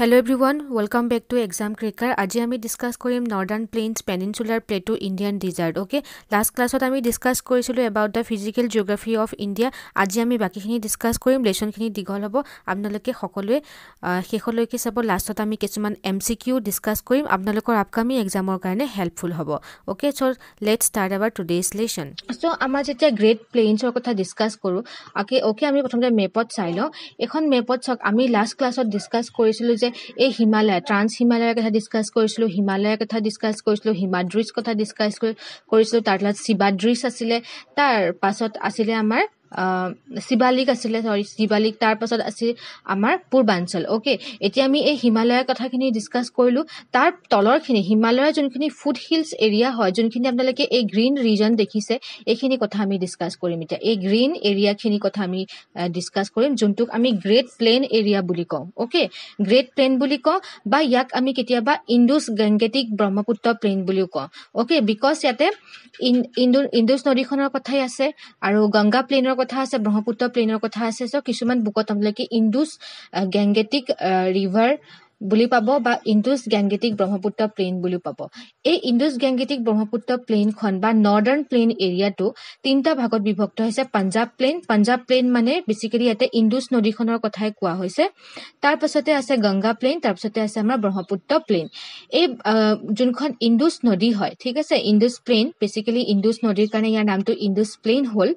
Hello everyone, welcome back to Exam Cracker. Aji ami discuss korim Northern Plains, Peninsular Plateau, Indian Desert. Okay, last class ami discuss korisilu about the physical geography of India. Aji ami baki khini discuss korim lesson khini dighol hobo. Apnaloke hokolwe shekholoke sabo last ami kesuman MCQ discuss korim. Apnalokor upcoming exam or karone helpful hobo. Okay, so let's start our today's lesson. So amar jeta Great Plains or kotha discuss koru. Okay, ami prothomte mapot sailo. Ekhon mapot sok ami last class discuss korisilu এই Himalaya trans হিমালয়ৰ কথা discuss কৰিছিলো হিমালয়ৰ কথা discuss কৰিছিলো হিমাদ্ৰিছ কথা discuss কৰিছিলো তাৰ তলত শিবাদ্ৰিছ আছিল তাৰ পাছত আছিল আমাৰ শিবালিক আছিল শিবালিক তাৰ পাছত আছিল আমাৰ পূৰ্বাঞ্চল ওকে এতিয়া আমি এই হিমালয়ৰ কথাখিনি ডিসকাস কৰিলো তাৰ তলৰখিনি হিমালয়ৰ যোনখিনি ফুট হিলছ এৰিয়া হয় যোনখিনি আপোনালোকে এই গ্ৰীন ৰিজন দেখিছে এইখিনি কথা আমি ডিসকাস কৰিম এতিয়া এই গ্ৰীন এৰিয়াখিনি কথা আমি ডিসকাস কৰিম যোনটোক আমি গ্ৰেট প্লেন এৰিয়া বুলি কওঁ ওকে গ্ৰেট প্লেন বুলি কওঁ বা ইয়াক আমি কেতিয়াবা ইণ্ডুছ গেংগেটিক ব্ৰহ্মপুত্ৰ প্লেন বুলিও কওঁ ওকে বিকজ ইয়াতে ইণ্ডুছ নদীখনৰ কথাই আছে আৰু গংগা প্লেনৰ কথা আছে ব্ৰহ্মপুত্ৰ প্লেনৰ কথা আছে সো কিছুমান বুকত আপোনালোকে ইণ্ডুছ গেংগেটিক ৰিভাৰ বুলি পাব বা ইণ্ডুছ গেংগেটিক ব্ৰহ্মপুত্ৰ প্লেন বুলি পাব এই ইণ্ডুছ গেংগেটিক ব্ৰহ্মপুত্ৰ প্লেনখন বা নৰ্দাৰ্ণ প্লেন এৰিয়াটো তিনটা ভাগত বিভক্ত হৈছে পাঞ্জাব প্লেন মানে বেসিক্যালি ইয়াতে ইণ্ডুছ নদীখনৰ কথাই কোৱা হৈছে তাৰ পাছতে আছে গংগা প্লেন তাৰ পাছতে আছে আমাৰ ব্ৰহ্মপুত্ৰ প্লেন এই যোনখন ইণ্ডুছ নদী হয় ঠিক আছে ইণ্ডুছ প্লেন বেসিক্যালি ইণ্ডুছ নদীৰ কাৰণে ইয়াৰ নামটো ইণ্ডুছ প্লেন হ'ল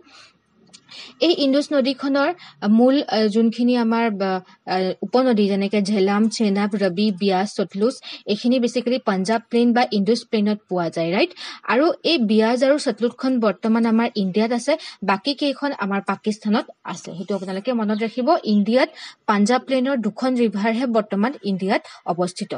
এই ইণ্ডুছ নদীখনৰ মূল যোনখিনি আমাৰ উপনদী যেনেকৈ ঝেলাম চেনাব ৰবি বিয়াস সতলুজ এইখিনি বেসিক্যালি পাঞ্জাব প্লেন বা ইণ্ডুছ প্লেনত পোৱা যায় ৰাইট আৰু এই বিয়াস আৰু সতলুজখন বৰ্তমান আমাৰ ইণ্ডিয়াত আছে বাকি কেইখন আমাৰ পাকিস্তানত আছে হেতু আপোনালোকে মনত ৰাখিব ইণ্ডিয়াত পাঞ্জাব প্লেনৰ দুখন ৰিভাৰহে বৰ্তমান ইণ্ডিয়াত অৱস্থিত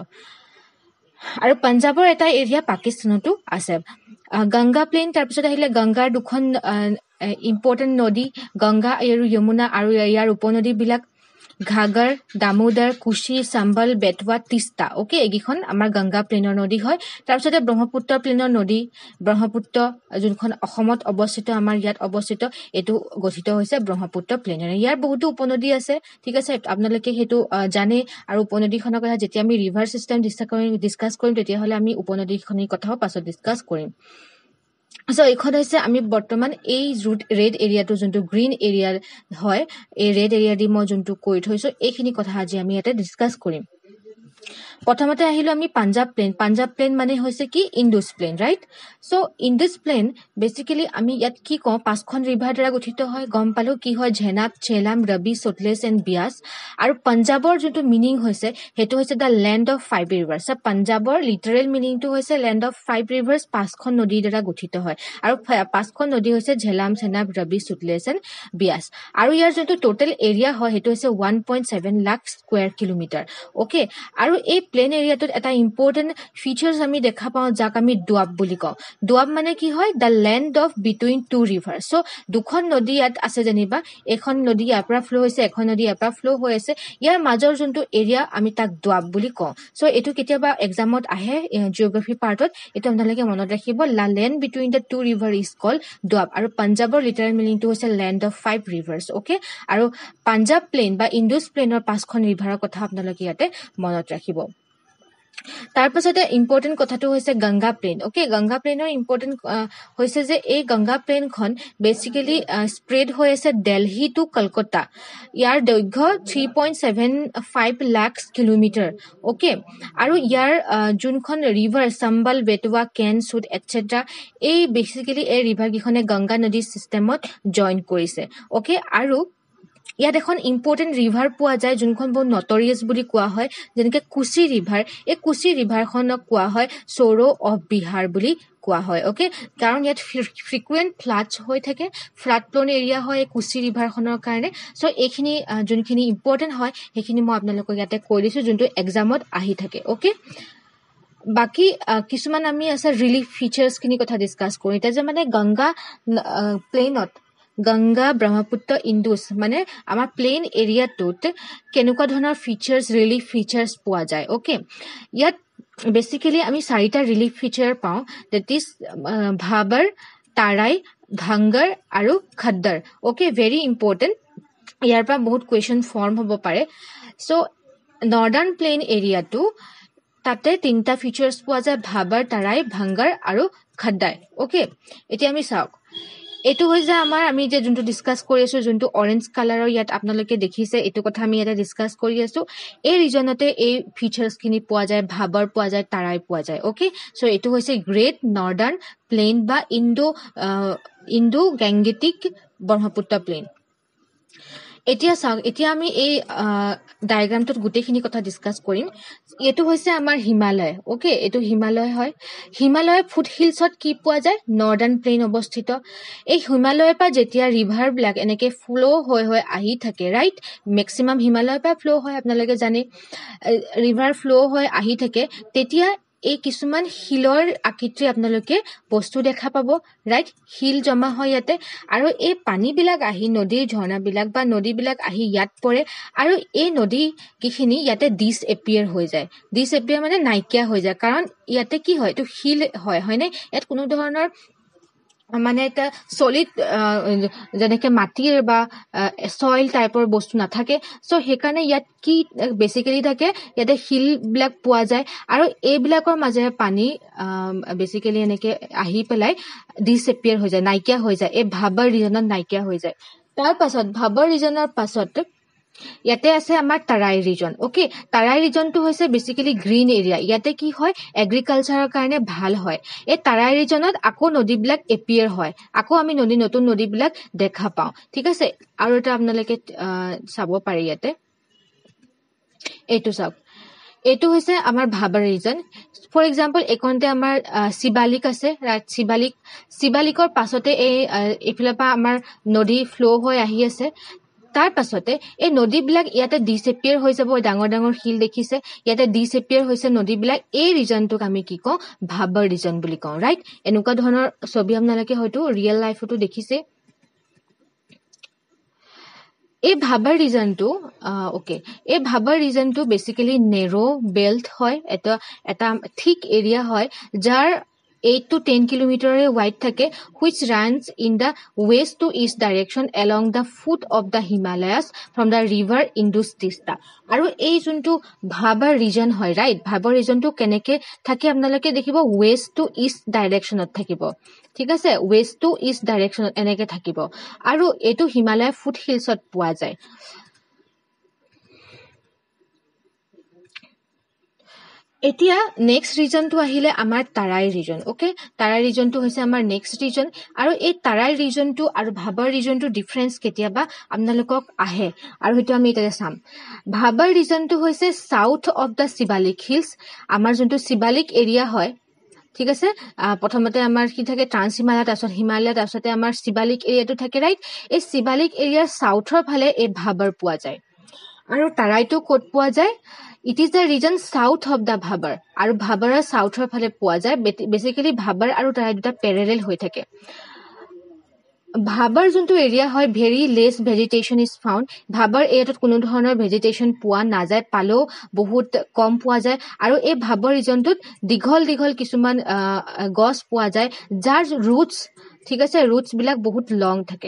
আৰু পাঞ্জাবৰ এটা এৰিয়া পাকিস্তানতো আছে গংগা প্লেন তাৰ পিছত আহিলে গংগাৰ দুখন ইম্পৰ্টেন্ট নদী গংগা আৰু যমুনা আৰু ইয়াৰ উপনদী বিলাক ঘাগৰ দামোদৰ কুশি সম্বল বেটৱা তিস্তা ওকে এগিখন আমাৰ গংগা প্লেনৰ নদী হয় তাৰ পিছতে ব্ৰহ্মপুত্ৰ প্লেনৰ নদী ব্ৰহ্মপুত্ৰ যোনখন অসমত অৱস্থিত আমাৰ ইয়াত অৱস্থিত এটো গঠিত হৈছে ব্ৰহ্মপুত্ৰ প্লেনেৰে ইয়াৰ বহুতো উপনদী আছে ঠিক আছে আপোনালোকে হেতু জানে আৰু উপনদীখনৰ কথা যেতিয়া আমি ৰিভাৰ সিস্টেম ডিসকাস কৰিম তেতিয়া হলে আমি উপনদীখনৰ কথাও পাছত ডিসকাস কৰিম সো এখন হৈছে আমি বৰ্তমান এই ৰেড এৰিয়াটো যোনটো গ্ৰীন এৰিয়া হয় এই ৰেড এৰিয়া দি মই যোনটো কৈ থৈছো এইখিনি কথা আজি আমি এটা ডিসকাস কৰিম প্ৰথমতে আহিলো আমি পাঞ্জাব প্লেন মানে হৈছে কি Indus plain right so Indus plain basically আমি ইয়াত কি কওঁ পাঁচখন ৰিভাৰ দ্বাৰা গঠিত হয় গম পালো কি হয় ঝেনাব চেলাম ৰবি সতলেজ এণ্ড বিয়াস আৰু পাঞ্জাবৰ যোনটো মিনিং হৈছে হেতু হৈছে the land of five rivers so পাঞ্জাবৰ লিটাৰেল মিনিংটো হৈছে ল্যান্ড অফ ফাইভ ৰিভাৰ্স পাঁচখন নদীৰ দ্বাৰা গঠিত হয় আৰু পাঁচখন নদী হৈছে ঝেলাম চেনাব ৰবি সতলেজ এণ্ড বিয়াস আৰু ইয়াৰ যোনটো টোটাল এৰিয়া হয় হেতু হৈছে 1.7 লাখ স্কয়াৰ কিলোমিটাৰ ওকে আৰু এই প্লেন এৰিয়াটোত এটা ইম্পৰ্টেন্ট ফিচাৰ্স আমি দেখা পাওঁ যাক আমি ডুৱাব বুলি কওঁ ডুৱাব মানে কি হয় the land of between two river so দুখন নদী ইয়াত আছে যেনিবা এখন নদী ইয়াৰ পৰা ফ্লো হৈছে এখন নদী ইয়াৰ পৰা ফ্লো হৈ আছে ইয়াৰ মাজৰ যোনটো এৰিয়া আমি তাক ডুৱাব বুলি কওঁ সো এটো কেতিয়াবা এক্সামত আহে জিওগ্ৰাফি পাৰ্টত এটো আপোনালোকে মনত ৰাখিব লা land between the two river is called doab আৰু পাঞ্জাবৰ লিটাৰেল মিনিংটো হৈছে land of five rivers okay আৰু পাঞ্জাব প্লেন বা ইণ্ডুছ প্লেনৰ পাঁচখন ৰিভাৰৰ কথা আপোনালোকে ইয়াতে মনত ৰাখিব তাৰ পাছতে ইম্পৰ্টেন্ট কথাটো হৈছে গংগা প্লেন ওকে গংগা প্লেনৰ ইম্পৰ্টেন্ট হৈছে যে এই গংগা প্লেনখন বেসিক্যালি স্প্ৰেড হৈ আছে দিল্লী টু কলকাতা ইয়াৰ দৈৰ্ঘ্য 3.75 লাখ কিলোমিটাৰ ওকে আৰু ইয়াৰ যোনখন ৰিভাৰ সম্বল বেটৱা কেন সুদ এটসেট্ৰা এই বেসিক্যালি এই ৰিভাৰ কিখনে গংগা নদী সিস্টেমত জয়েন কৰিছে ওকে আৰু ইয়াত এখন ইম্পৰ্টেন্ট ৰিভাৰ পোৱা যায় যোনখন বহুত নটৰিয়াছ বুলি কোৱা হয় যেনেকে কুশি ৰিভাৰ এই কুশি ৰিভাৰখনক কোৱা হয় সৌৰো অফ বিহাৰ বুলি কোৱা হয় ওকে কাৰণ ইয়াত ফ্ৰিকুৱেন্ট ফ্লাডছ হৈ থাকে ফ্লাড প্ৰোন এৰিয়া হয় এই কুশি ৰিভাৰখনৰ কাৰণে সো এইখিনি যোনখিনি ইম্পৰ্টেন্ট হয় সেইখিনি মই আপোনালোকক ইয়াতে কৈ দিছো যোনটো এক্সামত আহি থাকে ওকে বাকি কিছুমান আমি আছে ৰিলিফ ফিচাৰ্স খিনি কথা ডিসকাস কৰিম এটা যে মানে গংগা প্লেনত গংগা ব্ৰহ্মপুত্ৰ ইণ্ডুছ মানে আমাৰ প্লেন এৰিয়াটোত কেনেকুৱা ধৰণৰ ফিচাৰ্স ৰিলিফ ফিচাৰ্স পোৱা যায় ওকে ইয়াত বেসিক্যালি আমি চাৰিটা ৰিলিফ ফিচাৰ পাওঁ দ্যাট ইজ ভাবৰ তাৰাই ঘাংগাৰ আৰু খদ্দৰ ওকে ভেৰি ইম্পৰ্টেন্ট ইয়াৰ পৰা বহুত কোৱেশ্চন ফৰ্ম হ'ব পাৰে সো নৰ্দাৰ্ণ প্লেইন এৰিয়াটো তাতে তিনিটা ফিচাৰ্ছ পোৱা যায়, ভাবৰ, তাৰাই, ভাংগাৰ আৰু খাদ্দাই। অ'কে, এতিয়া আমি চাওক, এইটো হৈছে আমাৰ আমি যে যোনটো ডিছকাছ কৰি আছো, যোনটো অৰেঞ্জ কালাৰৰ ইয়াত আপোনালোকে দেখিছে, এইটো কথা আমি ইয়াতে ডিছকাছ কৰি আছো। এই ৰিজনতে এই ফিচাৰ্ছখিনি পোৱা যায়, ভাবৰ পোৱা যায়, তাৰাই পোৱা যায়। অ'কে, চ' এইটো হৈছে গ্ৰেট নৰ্দাৰ্ণ প্লেইন বা ইণ্ডো গেংগেটিক ব্ৰহ্মপুত্ৰ প্লেইন। এতিয়া চাওক, এতিয়া আমি এই ডায়েগ্ৰামটোত গোটেইখিনি কথা ডিছকাছ কৰিম। এইটো হৈছে আমাৰ হিমালয়। অ'কে, এইটো হিমালয় হয়। হিমালয় ফুট হিলছত কি পোৱা যায়? নৰ্দাৰ্ণ প্লেইন অৱস্থিত। এই হিমালয়ৰ পৰা যেতিয়া ৰিভাৰবিলাক এনেকৈ ফ্ল' হৈ আহি থাকে, ৰাইট, মেক্সিমাম হিমালয়ৰ পৰা ফ্ল' হয়, আপোনালোকে জানে, ৰিভাৰ ফ্ল' হৈ আহি থাকে, তেতিয়া এই কিছুমান শিলৰ আকৃতিৰ আপোনালোকে বস্তু দেখা পাব, ৰাইট, শিল জমা হয় ইয়াতে। আৰু এই পানীবিলাক আহি নদীৰ ঝৰ্ণাবিলাক বা নদীবিলাক আহি ইয়াত পৰে, আৰু এই নদী কিখিনি ইয়াতে ডিছএপিয়াৰ হৈ যায়। ডিছএপিয়াৰ মানে নাইকিয়া হৈ যায়, কাৰণ ইয়াতে কি হয়, এইটো শিল হয়নে, ইয়াত কোনো ধৰণৰ মানে এটা চলিড যেনেকে মাটিৰ বা চইল টাইপৰ বস্তু নাথাকে। চ' সেইকাৰণে ইয়াত কি বেচিকেলি থাকে, ইয়াতে শিলবিলাক পোৱা যায়, আৰু এইবিলাকৰ মাজেৰে পানী বেচিকেলি এনেকে আহি পেলাই ডিছএপিয়াৰ হৈ যায়, নাইকিয়া হৈ যায়, এই ভাবৰ ৰিজনত নাইকিয়া হৈ যায়। তাৰ পাছত ভাবৰ ৰিজনৰ পাছত ইয়াতে আছে আমাৰ তাৰাই ৰিজন। অ'কে, তাৰাই ৰিজনটো হৈছে বেচিকেলি গ্ৰীণ এৰিয়া। ইয়াতে কি হয়, এগ্ৰিকালচাৰৰ কাৰণে ভাল হয়। এই তাৰাই ৰিজনত আকৌ নদীবিলাক এপিয়াৰ হয়, আকৌ আমি নতুন নদীবিলাক দেখা পাওঁ। ঠিক আছে, আৰু এটা আপোনালোকে চাব পাৰে ইয়াতে, এইটো চাওক, এইটো হৈছে আমাৰ ভাবৰ ৰিজন। ফৰ এক্সাম্পল, এইখনতে আমাৰ শিবালিক আছে, ৰাইট, শিবালিকৰ পাছতে এইফালৰ পৰা আমাৰ নদী ফ্ল' হৈ আহি আছে। তাৰ পাছতে এই নদীবিলাক ইয়াতে ডিছএপিয়াৰ হৈ যাব, ডাঙৰ ডাঙৰ শিল দেখিছে, ইয়াতে ডিছএপিয়াৰ হৈছে নদীবিলাক। এই ৰিজনটোক আমি কি কওঁ, ভাবৰ ৰিজন বুলি কওঁ, ৰাইট। এনেকুৱা ধৰণৰ ছবি আপোনালোকে হয়তো ৰিয়েল লাইফতো দেখিছে। এই ভাবৰ ৰিজনটো এই ভাবৰ ৰিজনটো বেচিকেলি নেৰো বেল্ট হয়, এটা থিক এৰিয়া হয়, যাৰ 8 to 10 কিলোমিটাৰে ৱাইড থাকে, which runs in the west to east direction along the foot of the Himalayas from the river Indus Tista. আৰু এই যোনটো ভাবৰ ৰিজন হয়, ৰাইট, ভাবৰ ৰিজনটো কেনেকে থাকে আপোনালোকে দেখিব, ৱেষ্ট টু ইষ্ট ডাইৰেকশ্যনত থাকিব। ঠিক আছে, ৱেষ্ট টু ইষ্ট ডাইৰেকশ্যনত এনেকে থাকিব, আৰু এইটো হিমালয় ফুট হিলছত পোৱা যায়। এতিয়া নেক্সট ৰিজনটো আহিলে আমাৰ তাৰাই ৰিজন। অ'কে, তাৰাই ৰিজনটো হৈছে আমাৰ নেক্সট ৰিজন, আৰু এই তাৰাই ৰিজনটো আৰু ভাবৰ ৰিজনটো ডিফাৰেঞ্চ কেতিয়াবা আপোনালোকক আহে, আৰু সেইটো আমি এতিয়া চাম। ভাবৰ ৰিজনটো হৈছে south of the Shivalik hills, আমাৰ যোনটো শিবালিক এৰিয়া হয়। ঠিক আছে, প্ৰথমতে আমাৰ কি থাকে, ট্ৰান্স হিমালয়, তাৰপিছত হিমালয়, তাৰপিছতে আমাৰ শিবালিক এৰিয়াটো থাকে, ৰাইট। এই শিবালিক এৰিয়াৰ চাউথৰ ফালে এই ভাবৰ পোৱা যায়, আৰু তাৰাইটো ক'ত পোৱা যায়, it is the region south of the Bhabar, আৰু ভাবৰৰ চাউথৰ ফালে পোৱা যায়। বেচিকেলি ভাবৰ আৰু তাৰাই দুটা পেৰেলেল হৈ থাকে। ভাবৰ যোনটো এৰিয়া হয়, very less vegetation is found. Bhabar এৰিয়াটোত কোনো ধৰণৰ ভেজিটেশ্যন পোৱা নাযায়, পালেও বহুত কম পোৱা যায়, আৰু এই ভাবৰ ৰিজনটোত দীঘল দীঘল কিছুমান গছ পোৱা যায়, যাৰ ৰুটছ, ঠিক আছে, ৰুটছবিলাক বহুত লং থাকে।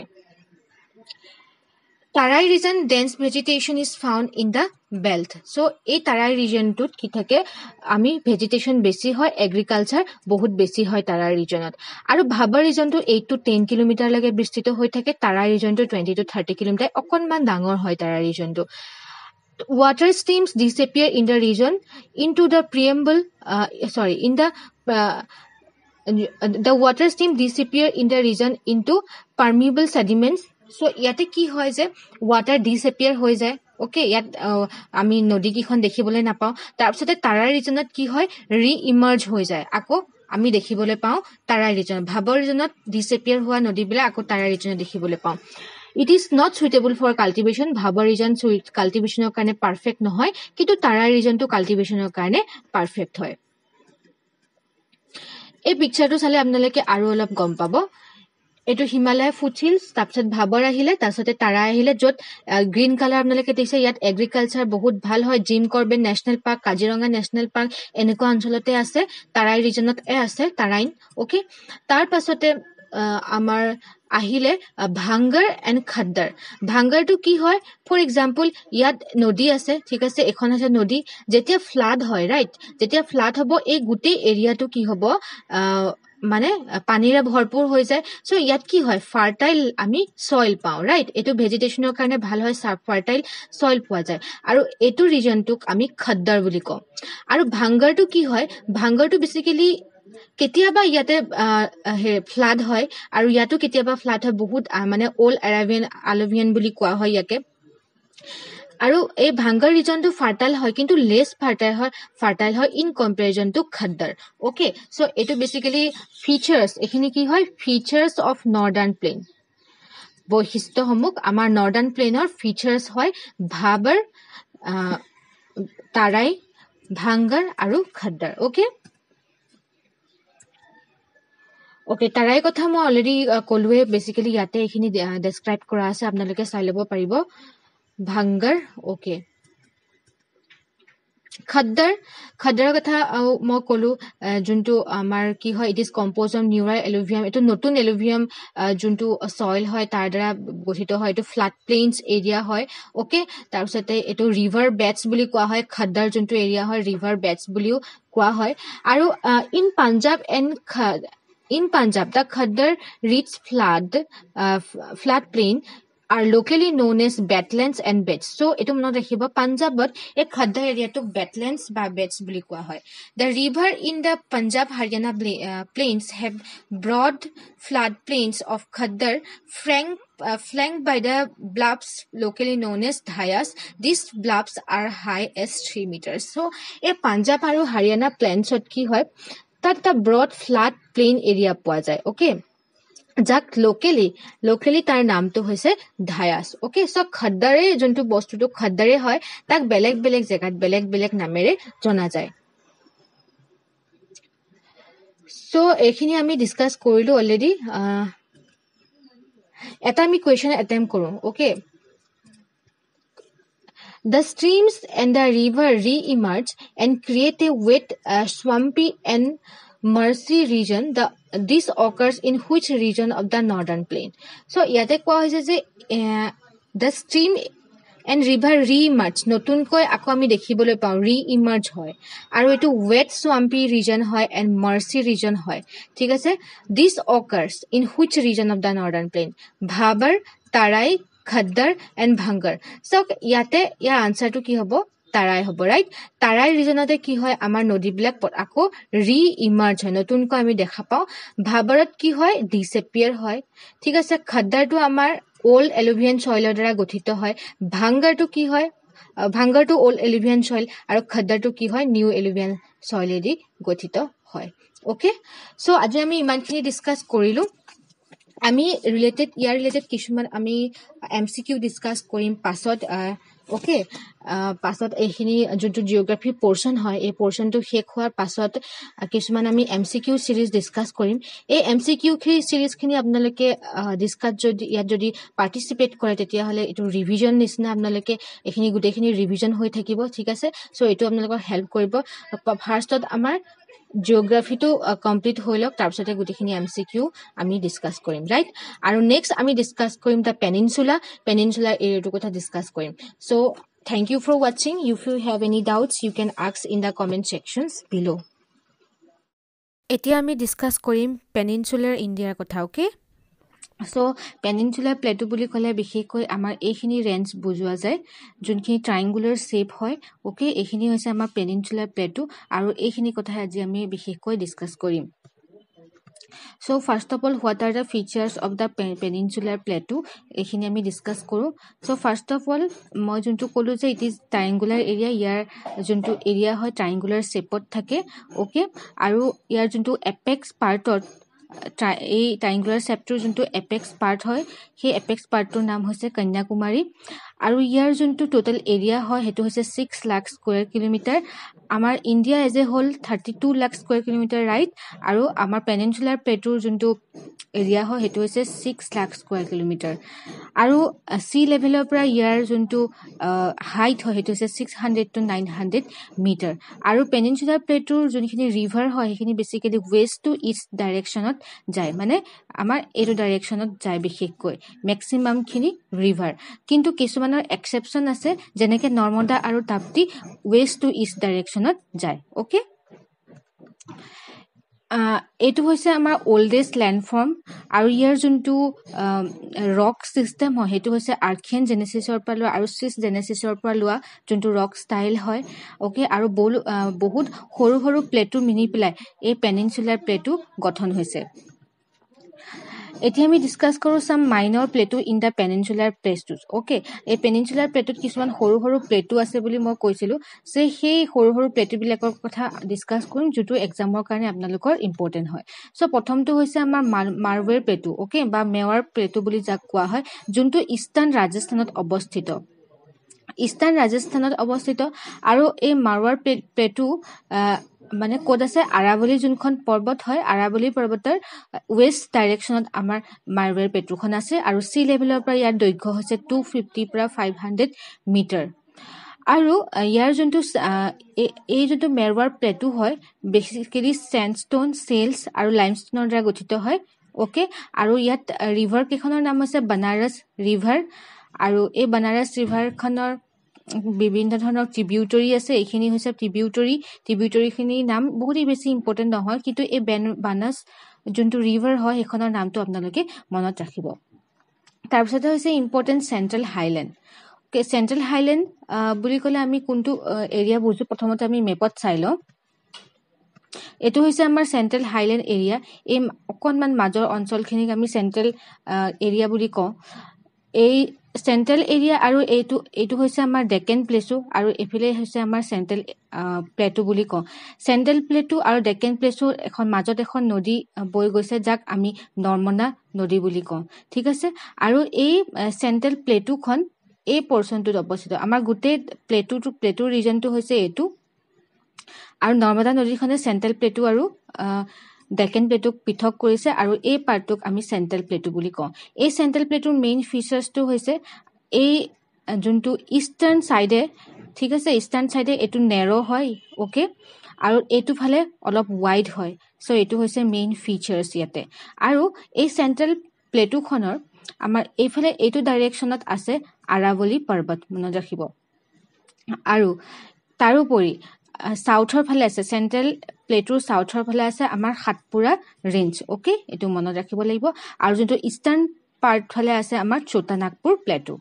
Tarai region dense vegetation is found in the belt. So' এই তাৰাই ৰিজনটোত কি থাকে, আমি ভেজিটেশ্যন বেছি হয়, এগ্ৰিকালচাৰ বহুত বেছি হয় তাৰাই ৰিজনত। আৰু ভাবৰ ৰিজনটো 8 to 10 কিলোমিটাৰলৈকে বিস্তৃত হৈ থাকে, তাৰাই ৰিজনটো 20 to 30 কিলোমিটাৰ, অকণমান ডাঙৰ হয় তাৰাই ৰিজনটো। Water streams disappear in the region into the the water stream disappear in the region into permeable sediments. So ইয়াতে কি হয় যে ৱাটাৰ ডিছএপিয়াৰ হৈ যায়। অ'কে, ইয়াত আমি নদী কেইখন দেখিবলৈ নাপাওঁ। তাৰপিছতে তাৰাই ৰিজনত কি হয়, ৰি-ইমাৰ্জ হৈ যায়, আকৌ আমি দেখিবলৈ পাওঁ তাৰাই ৰিজনত। ভাবৰ ৰিজনত ডিছএপিয়াৰ হোৱা নদীবিলাক আকৌ তাৰাই ৰিজনত দেখিবলৈ পাওঁ। It is not suitable for cultivation. Bhabar region কাল্টিভেশ্যনৰ কাৰণে পাৰফেক্ট নহয়, কিন্তু তাৰাই ৰিজনটো কাল্টিভেশ্যনৰ কাৰণে পাৰফেক্ট হয়। এই পিকচাৰটো চালে আপোনালোকে আৰু অলপ গম পাব। এইটো হিমালয় ফুট হিলছ, তাৰপিছত ভাবৰ আহিলে, তাৰপিছতে তাৰাই আহিলে, য'ত গ্ৰীণ কালাৰ আপোনালোকে দেখিছে, ইয়াত এগ্ৰিকালচাৰ বহুত ভাল হয়। Jim Corbett national park, Kaziranga national park এনেকুৱা অঞ্চলতে আছে, তাৰাই ৰিজনত আছে, তাৰাইন। অ'কে, তাৰ পাছতে আমাৰ আহিলে ভাঙ্গাৰ এণ্ড খাদ্দাৰ ভাঙ্গাৰটো কি হয় ফৰ এক্সাম্পল ইয়াত নদী আছে ঠিক আছে এখন আছে নদী যেতিয়া ফ্লাড হয় ৰাইট যেতিয়া ফ্লাড হ'ব এই গোটেই এৰিয়াটো কি হ'ব মানে পানীৰে ভৰপুৰ হৈ যায় সো ইয়াত কি হয় ফাৰ্টাইল আমি সয়েল পাওঁ ৰাইট এটো ভেজিটেশনৰ কাৰণে ভাল হয় ফাৰ্টাইল সয়েল পোৱা যায় আৰু এটো ৰিজনটোক আমি খাদ্দাৰ বুলি কওঁ আৰু ভাঙ্গাৰটো কি হয় ভাঙ্গাৰটো বেসিক্যালি কেতিয়াবা ইয়াতে ফ্লাড হয় আৰু ইয়াতো কেতিয়াবা ফ্লাড হয় বহুত মানে অল আলভিয়ান বুলি কোৱা হয় ইয়াকে আৰু এই ভাঙ্গাৰ ৰিজনটো ফাৰ্টাইল হয় কিন্তু লেস ফাৰ্টাইল হয় in comparison to Khadar okay so এটো বেসিক্যালি ফিচাৰ্স এখিনি কি হয় ফিচাৰ্স অফ নৰ্দাৰ্ণ প্লেন বৈশিষ্ট্যসমূহ আমাৰ নৰ্দাৰ্ণ প্লেনৰ ফিচাৰ্স হয় ভাবৰ তাৰাই ভাঙ্গাৰ আৰু খাদ্দাৰ ওকে ওকে তাৰাই কথা মই অলৰেডি কলোৱে বেসিক্যালি ইয়াতে এখিনি ডেসক্ৰাইব কৰা আছে আপোনালোকে চাই ল'ব পাৰিব ভাঙ্গাৰ ওকে খাদ্দাৰ কথা মই কলো যোনটো আমাৰ কি হয় it is compose of newer alluvium এটো নতুন এলুভিয়াম যোনটো সয়েল হয় তাৰ দ্বাৰা গঠিত হয় এটো ফ্ল্যাট প্লেইনছ এৰিয়া হয় ওকে তাৰপিছতে এটো ৰিভাৰ বেডছ বুলি কোৱা হয় খাদ্দাৰ যোনটো এৰিয়া হয় ৰিভাৰ বেডছ বুলিও কোৱা হয় আৰু in Punjab, the Khaddar rich flat plain are locally known as badlands and beds. So, ito mona rakhiba Punjabot ek Khaddar area to badlands ba beds buli kowa hoy. The river in the Punjab Haryana plains have broad flood plains of Khaddar flanked by the bluffs locally known as dhayas. These bluffs are high as 3 meters. So, a Punjab aru Haryana plains ot ki hoy তাত এটা broad flat plain area পোৱা যায় okay যাক locally তাৰ নামটো হৈছে ধায়াস okay so খাদ্দাৰে যোনটো বস্তুটো খাদ্দাৰে হয় তাক বেলেগ জেগাত বেলেগ নামেৰে জনা যায় সো এখিনি আমি ডিসকাস কৰিলো অলৰেডি এটা আমি কোৱেশ্চন এটেম্প কৰো okay The streams and the river re-emerge and create a wet, swampy and marshy region. This occurs in which region of the northern plain? So, yate koa hoise je the stream and river re-emerge. Notunkoi ako ami dekhibole pao re-emerge hoy. Aru etu wet, swampy region hoy and marshy region hoy. Thik ase? This occurs in which region of the northern plain? Bhabar, Tarai, Khadar and Bhangar so ইয়াতে ইয়াৰ আনসাৰটো কি হ'ব তাৰাই হ'ব right তাৰাই ৰিজনতে কি হয় আমাৰ নদীবিলাক আকৌ ৰি ইমাৰ্জ হয় নতুনকৈ আমি দেখা পাওঁ ভাবৰত কি হয় ডিসএপিয়াৰ হয় ঠিক আছে খাদ্দাৰটো আমাৰ ওল্ড এলুভিয়ান সয়েলৰ দ্বাৰা গঠিত হয় ভাঙ্গাৰটো কি হয় ভাঙ্গাৰটো ওল্ড এলুভিয়ান সয়েল আৰু খাদ্দাৰটো কি হয় নিউ এলুভিয়ান সয়েলেদি গঠিত হয় ওকে সো আজি আমি ইমানখিনি ডিসকাস কৰিলো আমি ৰিলেটেড কিছুমান আমি এমসিকিউ ডিসকাস কৰিম পাছত ওকে পাছত এইখিনি যোনটো জিওগ্ৰাফি পোৰশন হয় এই পোৰশনটো শেষ হোৱাৰ পাছত কিছুমান আমি এমসিকিউ সিৰিজ ডিসকাস কৰিম এই এমসিকিউ সিৰিজখিনি আপোনালোকে ডিসকাস যদি পাৰ্টিসিপেট কৰে তেতিয়া হলে এটো ৰিভিজন নিচিনা আপোনালোকে এইখিনি গুটেখিনি ৰিভিজন হৈ থাকিব ঠিক আছে সো এটো আপোনালোকৰ হেল্প কৰিব ফাৰ্ষ্টত আমাৰ জিওগ্ৰাফি টু কমপ্লিট হইলক তাৰপিছতে গুটিখিনি এমসিকিউ আমি ডিসকাস কৰিম ৰাইট আৰু নেক্সট আমি ডিসকাস কৰিম দা পেনিনসুলা এৰিয়াটো কথা ডিসকাস কৰিম so thank you for watching if you have any doubts you can ask in the comment sections below এতিয়া আমি ডিসকাস কৰিম পেনিনসুলাৰ ইণ্ডিয়াৰ কথা ওকে সো পেনিনসুলাৰ প্লেটো বুলি ক'লে বিশেষকৈ আমাৰ এইখিনি ৰেঞ্জ বুজোৱা যায় যোনখিনি ট্ৰায়াঙ্গুলাৰ শেপ হয় ওকে এইখিনি হৈছে আমাৰ পেনিনসুলাৰ প্লেটো আৰু এইখিনি কথা আজি আমি বিশেষকৈ ডিসকাস কৰিম So first of all what are the features of the peninsular plateau এইখিনি আমি ডিসকাস কৰো so first of all মই যোনটো কলো যে it is triangular area ইয়াৰ যোনটো এৰিয়া হয় triangular shape থাকে ওকে আৰু ইয়াৰ যোনটো apex পাৰ্টত এই triangular shapeটোৰ যোনটো apex পাৰ্ট হয় সেই apex পাৰ্টটোৰ নাম হৈছে কন্যাকুমাৰী আৰু ইয়াৰ যোনটো টোটাল এৰিয়া হয় হেতু হৈছে 6 লাখ স্কয়াৰ কিলোমিটাৰ আমাৰ India as a whole 32 lakh square kilometre right আৰু আমাৰ পেনিনচুলাৰ প্লেটুৰ যোনটো এৰিয়া হয় সেইটো হৈছে 6 লাখ স্কুৱেৰ কিলোমিটাৰ আৰু সি লেভেলৰ পৰা ইয়াৰ যোনটো হাইট হয় সেইটো হৈছে 600 to 900 মিটাৰ আৰু পেনিনচুলাৰ প্লেটুৰ যোনখিনি ৰিভাৰ হয় সেইখিনি বেছিকেলি ৱেষ্ট টু ইষ্ট ডাইৰেকশ্যনত যায় মানে আমাৰ এইটো ডাইৰেকশ্যনত যায় বিশেষকৈ মেক্সিমামখিনি ৰিভাৰ কিন্তু কিছুমানৰ এক্সেপশ্যন আছে যেনেকৈ নৰ্মদা আৰু তাপ্তি ৱেষ্ট টু ইষ্ট ডাইৰেকশ্যনত যায় ওকে এইটো হৈছে আমাৰ ওল্ডেষ্ট লেণ্ডফৰ্ম আৰু ইয়াৰ যোনটো ৰক ছিষ্টেম হয় সেইটো হৈছে আৰ্কিয়ান জেনেচিছৰ পৰা লোৱা আৰু চিছ জেনেচিছৰ পৰা লোৱা যোনটো ৰক ষ্টাইল হয় অ'কে আৰু বহুত সৰু সৰু প্লেটু মিনি পেলাই এই পেনিনচুলাৰ প্লেটু গঠন হৈছে এতিয়া আমি ডিছকাছ কৰোঁ চাম minor plateau in the peninsular plateaus okay এই পেনিনচুলাৰ প্লেটুত কিছুমান সৰু সৰু প্লেটু আছে বুলি মই কৈছিলোঁ যে সেই সৰু সৰু প্লেটুবিলাকৰ কথা ডিছকাছ কৰিম যিটো এক্সামৰ কাৰণে আপোনালোকৰ ইম্পৰ্টেণ্ট হয় চ' প্ৰথমটো হৈছে আমাৰ মাৰৱেৰ প্লেটু অ'কে বা মেৱাৰ প্লেটু বুলি যাক কোৱা হয় যোনটো ইষ্টাৰ্ণ ৰাজস্থানত অৱস্থিত আৰু এই মাৰৱাৰ প্লেটু মানে ক'ত আছে আৰাৱলী যোনখন পৰ্বত হয় আৰাৱলী পৰ্বতৰ ৱেষ্ট ডাইৰেকশ্যনত আমাৰ মাৰৱেৰ প্লেটুখন আছে আৰু সি লেভেলৰ পৰা ইয়াৰ দৈৰ্ঘ্য হৈছে 250 পৰা 500 মিটাৰ আৰু ইয়াৰ যোনটো এই যোনটো মেৰৱাৰ প্লেটু হয় বেছিকেলি চেণ্ডষ্টোন চেলছ আৰু লাইমষ্টোনৰ দ্বাৰা গঠিত হয় অ'কে আৰু ইয়াত ৰিভাৰ কেইখনৰ নাম হৈছে বানাৰস ৰিভাৰ আৰু এই বানাৰস ৰিভাৰখনৰ বিভিন্ন ধৰণৰ ট্ৰিবিউটৰী আছে এইখিনি হৈছে ট্ৰিবিউটৰীখিনিৰ নাম বহুতেই বেছি ইম্পৰ্টেণ্ট নহয় কিন্তু এই বানাস যোনটো ৰিভাৰ হয় সেইখনৰ নামটো আপোনালোকে মনত ৰাখিব তাৰপিছতে হৈছে important central highland central highland বুলি ক'লে আমি কোনটো এৰিয়া বুজো প্ৰথমতে আমি মেপত চাই লওঁ এইটো হৈছে আমাৰ চেণ্ট্ৰেল হাইলেণ্ড এৰিয়া এই অকণমান মাজৰ অঞ্চলখিনিক আমি চেণ্ট্ৰেল এৰিয়া বুলি কওঁ এই চেণ্ট্ৰেল এৰিয়া আৰু এইটো হৈছে আমাৰ ডেকেন প্লেচু আৰু এইফালে হৈছে আমাৰ চেণ্ট্ৰেল প্লেটু বুলি কওঁ চেণ্ট্ৰেল প্লেটু আৰু ডেকেন প্লেচু মাজত এখন নদী বৈ গৈছে যাক আমি নৰ্মদা নদী বুলি কওঁ ঠিক আছে আৰু এই চেণ্ট্ৰেল প্লেটুখন এই পৰ্চনটোত অৱস্থিত আমাৰ গোটেই প্লেটুৰ ৰিজনটো হৈছে এইটো আৰু নৰ্মদা নদীখনে চেণ্ট্ৰেল প্লেটু আৰু ডেকেন প্লেটুক পৃথক কৰিছে আৰু এই পাৰ্টটোক আমি চেণ্ট্ৰেল প্লেটু বুলি কওঁ এই চেণ্ট্ৰেল প্লেটুৰ মেইন ফিচাৰ্ছটো হৈছে এই যোনটো ইষ্টাৰ্ণ চাইডে ঠিক আছে ইষ্টাৰ্ণ চাইডে এইটো নেৰ' হয় অ'কে আৰু এইটো ফালে অলপ ৱাইড হয় চ' এইটো হৈছে মেইন ফিচাৰ্ছ ইয়াতে আৰু এই চেণ্ট্ৰেল প্লেটুখনৰ আমাৰ এইফালে এইটো ডাইৰেকশ্যনত আছে আৰাৱলী পৰ্বত মনত ৰাখিব আৰু তাৰোপৰি চাউথৰ ফালে আছে চেণ্ট্ৰেল প্লেটুৰ চাউথৰ ফালে আছে আমাৰ সাতপুৰা ৰেঞ্জ অ'কে এইটো মনত ৰাখিব লাগিব আৰু যোনটো ইষ্টাৰ্ণ পাৰ্ট ফালে আছে আমাৰ ছোটানাগপুৰ প্লেটু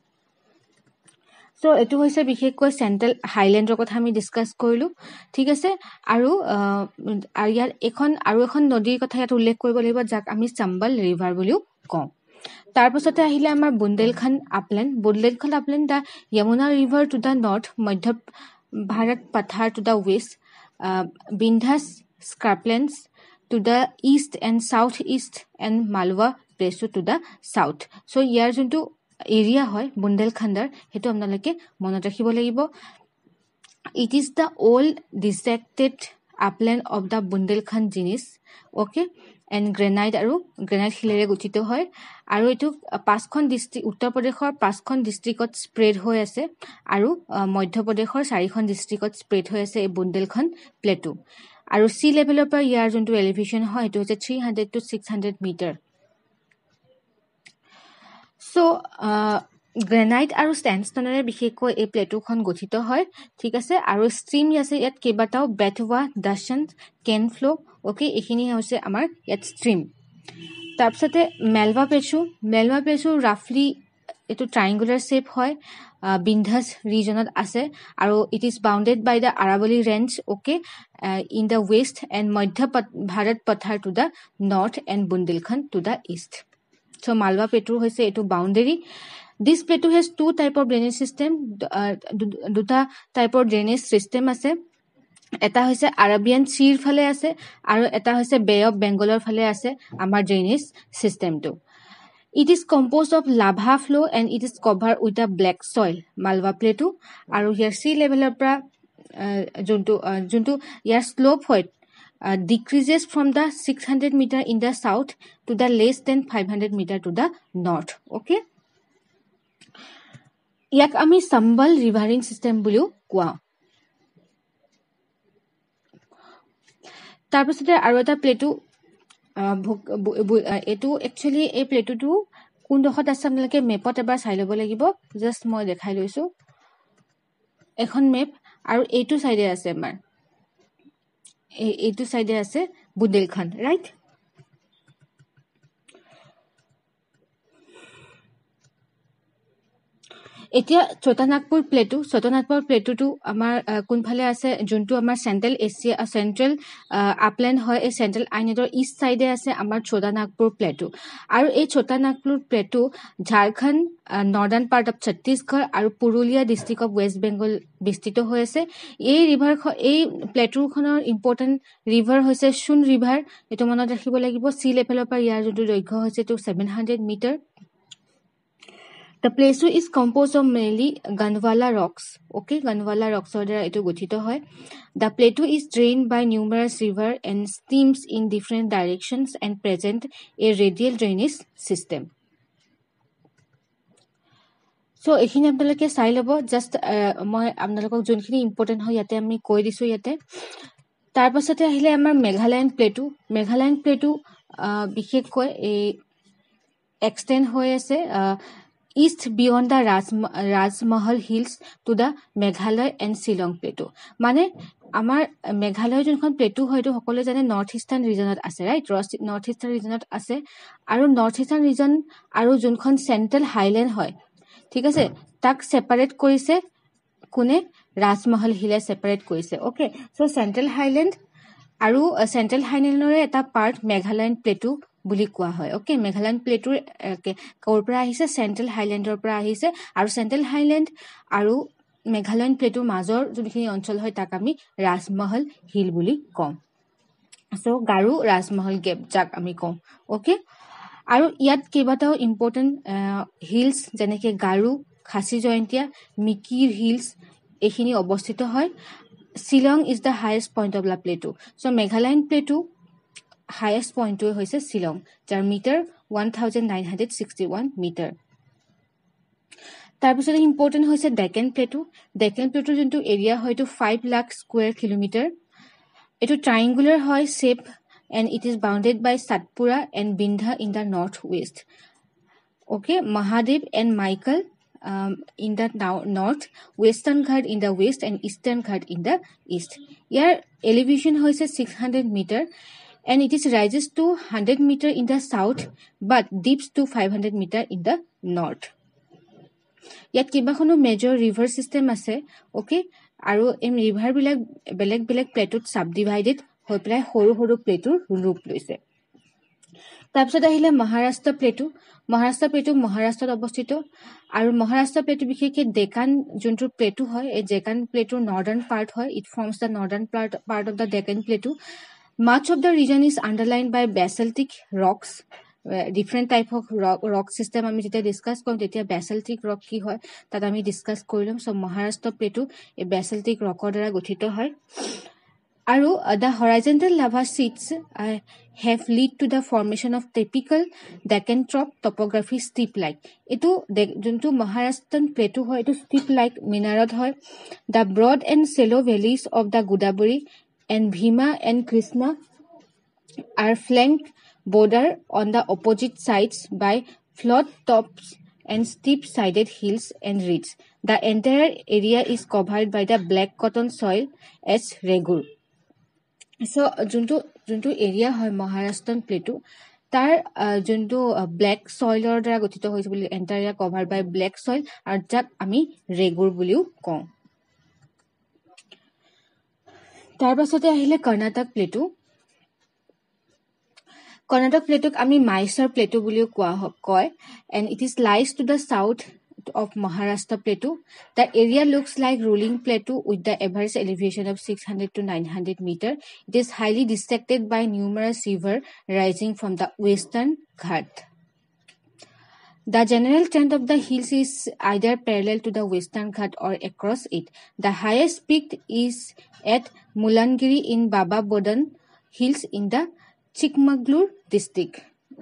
চ' এইটো হৈছে বিশেষকৈ চেণ্ট্ৰেল হাইলেণ্ডৰ কথা আমি ডিছকাছ কৰিলোঁ ঠিক আছে আৰু ইয়াত আৰু এখন নদীৰ কথা ইয়াত উল্লেখ কৰিব লাগিব যাক আমি চম্বল ৰিভাৰ বুলিও কওঁ তাৰপাছতে আহিলে আমাৰ Bundelkhand upland the Yamuna river to the north Madhya Bharat Pathar to the west Vindhyas scarplands to the east and south east and Malwa plateau to the south so' ইয়াৰ যোনটো এৰিয়া হয় বুন্দেলখণ্ডৰ সেইটো আপোনালোকে মনত ৰাখিব লাগিব it is the old dissected upland of the Bundelkhand gneiss okay and granite শিলেৰে গঠিত হয় আৰু এইটো উত্তৰ প্ৰদেশৰ 5খন ডিষ্ট্ৰিক্টত স্প্ৰেড হৈ আছে আৰু মধ্যপ্ৰদেশৰ 4খন ডিষ্ট্ৰিক্টত স্প্ৰেড হৈ আছে এই বুন্দেলখণ্ড প্লেটু আৰু সি লেভেলৰ পৰা ইয়াৰ যোনটো এলিভেশ্যন হয় সেইটো হৈছে 300 to 600 মিটাৰ চ' গ্ৰেনাইট আৰু ছেণ্ডষ্টোনেৰে বিশেষকৈ এই প্লেটুখন গঠিত হয় ঠিক আছে আৰু ষ্ট্ৰীম আছে ইয়াত কেইবাটাও বেথৱা দাচন কেন ফ্ল' অ'কে এইখিনি হৈছে আমাৰ ইয়াত ষ্ট্ৰীম তাৰপিছতে মেলৱা প্লেচু ৰাফলি এইটো ট্ৰাইংগুলাৰ শ্বেপ হয় বিন্ধ্যাছ ৰিজনত আছে আৰু it is bounded by the Aravalli range okay in the west and Madhya Bharat Pathar to the north and Bundelkhand to the east so' Malwa প্লেটুৰ হৈছে এইটো boundary this plateau has two টাইপৰ ড্ৰেইনেজ ছিষ্টেম দুটা টাইপৰ ড্ৰেইনেজ ছিষ্টেম আছে এটা হৈছে আৰবিয়ান চিৰ ফালে আছে আৰু এটা হৈছে বে অফ বেংগলৰ ফালে আছে আমাৰ ড্ৰেইনেজ ছিষ্টেমটো it is compose of lava flow' and it is cover with a black soil Malwa plateau আৰু ইয়াৰ চি লেভেলৰ পৰা যোনটো ইয়াৰ শ্লোপ হয় decreases from the 600 meter in the south to the less than 500 meter to the north. Okay, ইয়াক আমি Chambal riverine system বুলিও কোৱা। তাৰপিছতে আৰু এটা প্লেটো এইটো একচুৱেলি এই প্লেটোটো কোনডোখৰত আছে আপোনালোকে মেপত এবাৰ চাই ল'ব লাগিব। জাষ্ট মই দেখাই লৈছোঁ এখন মেপ, আৰু এইটো চাইডে আছে আমাৰ এইটো চাইডে আছে বুন্দেলখণ্ড, ৰাইট। এতিয়া ছোটানাগপুৰ প্লেটোটো আমাৰ কোনফালে আছে, যোনটো আমাৰ চেণ্ট্ৰেল আপলেণ্ড হয়, এই চেণ্ট্ৰেল আইলেণ্ডৰ ইষ্ট চাইডে আছে আমাৰ ছোটানাগপুৰ প্লেটো। আৰু এই Chotanagpur plateau Jharkhand, northern part of Chhattisgarh আৰু Purulia district of West Bengal বিস্তৃত হৈ আছে। এই প্লেটোখনৰ ইম্পৰ্টেণ্ট ৰিভাৰ হৈছে সোণ ৰিভাৰ, এইটো মনত ৰাখিব লাগিব। চি লেভেলৰ পৰা ইয়াৰ যোনটো দৈৰ্ঘ্য হৈছে এইটো 700 metre. The plateau is composed of mainly Gondwana rocks. Okay, Gondwana rocks দ্বাৰা এইটো গঠিত হয়। The plateau is drained by numerous rivers and streams in different directions and present a radial drainage system. So এইখিনি আপোনালোকে চাই ল'ব। Just মই আপোনালোকক যোনখিনি ইম্পৰ্টেণ্ট হয় ইয়াতে আমি কৈ দিছোঁ ইয়াতে। তাৰপাছতে আহিলে আমাৰ মেঘালয়ন প্লেটো বিশেষকৈ এই এক্সটেণ্ড হৈ আছে east beyond the Rajmahal hills to the Meghalaya and Shillong plateau. মানে আমাৰ মেঘালয় যোনখন প্লেটো হয় এইটো সকলোৱে জানে নৰ্থ ইষ্টাৰ্ণ ৰিজনত আছে, ৰাইট। নৰ্থ ইষ্টাৰ্ণ ৰিজনত আছে, আৰু নৰ্থ ইষ্টাৰ্ণ ৰিজন আৰু যোনখন চেণ্ট্ৰেল হাইলেণ্ড হয়, ঠিক আছে, তাক ছেপাৰেট কৰিছে কোনে, ৰাজমহল হিলে ছেপাৰেট কৰিছে। অ'কে, চ' চেণ্ট্ৰেল হাইলেণ্ড আৰু চেণ্ট্ৰেল হাইলেণ্ডৰে এটা পাৰ্ট মেঘালয়ন প্লেটো বুলি কোৱা হয়। অ'কে, মেঘালয়ন প্লেটোৰ ক'ৰ পৰা আহিছে, চেণ্ট্ৰেল হাইলেণ্ডৰ পৰা আহিছে, আৰু চেণ্ট্ৰেল হাইলেণ্ড আৰু মেঘালয়ন প্লেটোৰ মাজৰ যোনখিনি অঞ্চল হয় তাক আমি ৰাজমহল হিল বুলি কওঁ। চ' গাৰো ৰাজমহল গেপ যাক আমি কওঁ। অ'কে, আৰু ইয়াত কেইবাটাও ইম্পৰ্টেণ্ট হিলছ যেনেকৈ গাৰো, খাচী জয়ন্তীয়া, মিকিৰ হিলছ এইখিনি অৱস্থিত হয়। Shillong is the highest point of the plateau. So' Meghalayan plateau highest পইণ্টটোৱে হৈছে শ্বিলং, যাৰ মিটাৰ 1961 মিটাৰ। তাৰপিছতে ইম্পৰ্টেণ্ট হৈছে ডেকেন প্লেটোৰ যোনটো এৰিয়া হয় এইটো 5 লাখ স্কুৱেৰ কিলোমিটাৰ। এইটো ট্ৰাইংগুলাৰ হয় shape, and it is bounded by Satpura and Vindhya in the north west. Okay, Mahadev and Maikal in the north, western Ghat in the west, and eastern Ghat in the east. Here elevation hoise 600 meter, and it is rises to 100 meter in the south but dips to 500 meter in the north. ইয়াত কিবাখনো major river system আছে। Okay, আৰু এই ৰিভাৰবিলাক বেলেগ বেলেগ প্লেটত চাব divided হৈ পেলাই সৰু সৰু প্লেটৰ ৰূপ লৈছে। তাৰপিছত আহিলে মহাৰাষ্ট্ৰ প্লেটো মহাৰাষ্ট্ৰত অৱস্থিত, আৰু মহাৰাষ্ট্ৰ প্লেটো বিশেষকৈ ডেকান যোনটো প্লেটো হয়, এই ডেকান প্লেটোৰ নৰ্দাৰ্ণ পাৰ্ট হয়। It forms the northern part of the Deccan plateau. Much of the region is underline by basaltic rocks. Different type of rock system আমি যেতিয়া ডিছকাছ কৰিম তেতিয়া বেচাল্টিক ৰক কি হয় তাত আমি ডিছকাছ কৰি ল'ম। চ' মহাৰাষ্ট্ৰ প্লেটো এই বেচাল্টিক ৰকৰ দ্বাৰা গঠিত হয়। আৰু the horizontal lava sheets have lead to the formation of typical Deccan topography steep like. এইটো যোনটো মহাৰাষ্ট্ৰন প্লেটো হয় এইটো steep like মিনাৰত হয়। The broad and shallow valleys of the Godavari and Bhima and Krishna are flanked border on the opposite sides by flat tops and steep sided hills and ridges. The entire area is covered by the black cotton soil as regur. চ' যোনটো area হয় মহাৰাষ্ট্ৰন Plato তাৰ যোনটো black চইলৰ দ্বাৰা গঠিত হৈছে বুলি, entire area cover by black soil, আৰু যাক আমি ৰেগুৰ বুলিও কওঁ। তাৰ পাছতে আহিলে কৰ্ণাটক প্লেটোক আমি মাইচাৰ প্লেটো বুলিও কয়, and it is lies to the south of Maharashtra plateau. The area looks like rolling plateau with the average elevation of 600 to 900 meter. It is highly dissected by numerous rivers rising from the western Ghat. The general trend of the hills is either parallel to the Western Ghat or across it. The highest peak is at Mulangiri in Baba Bodan Hills in the Chikmagalur district.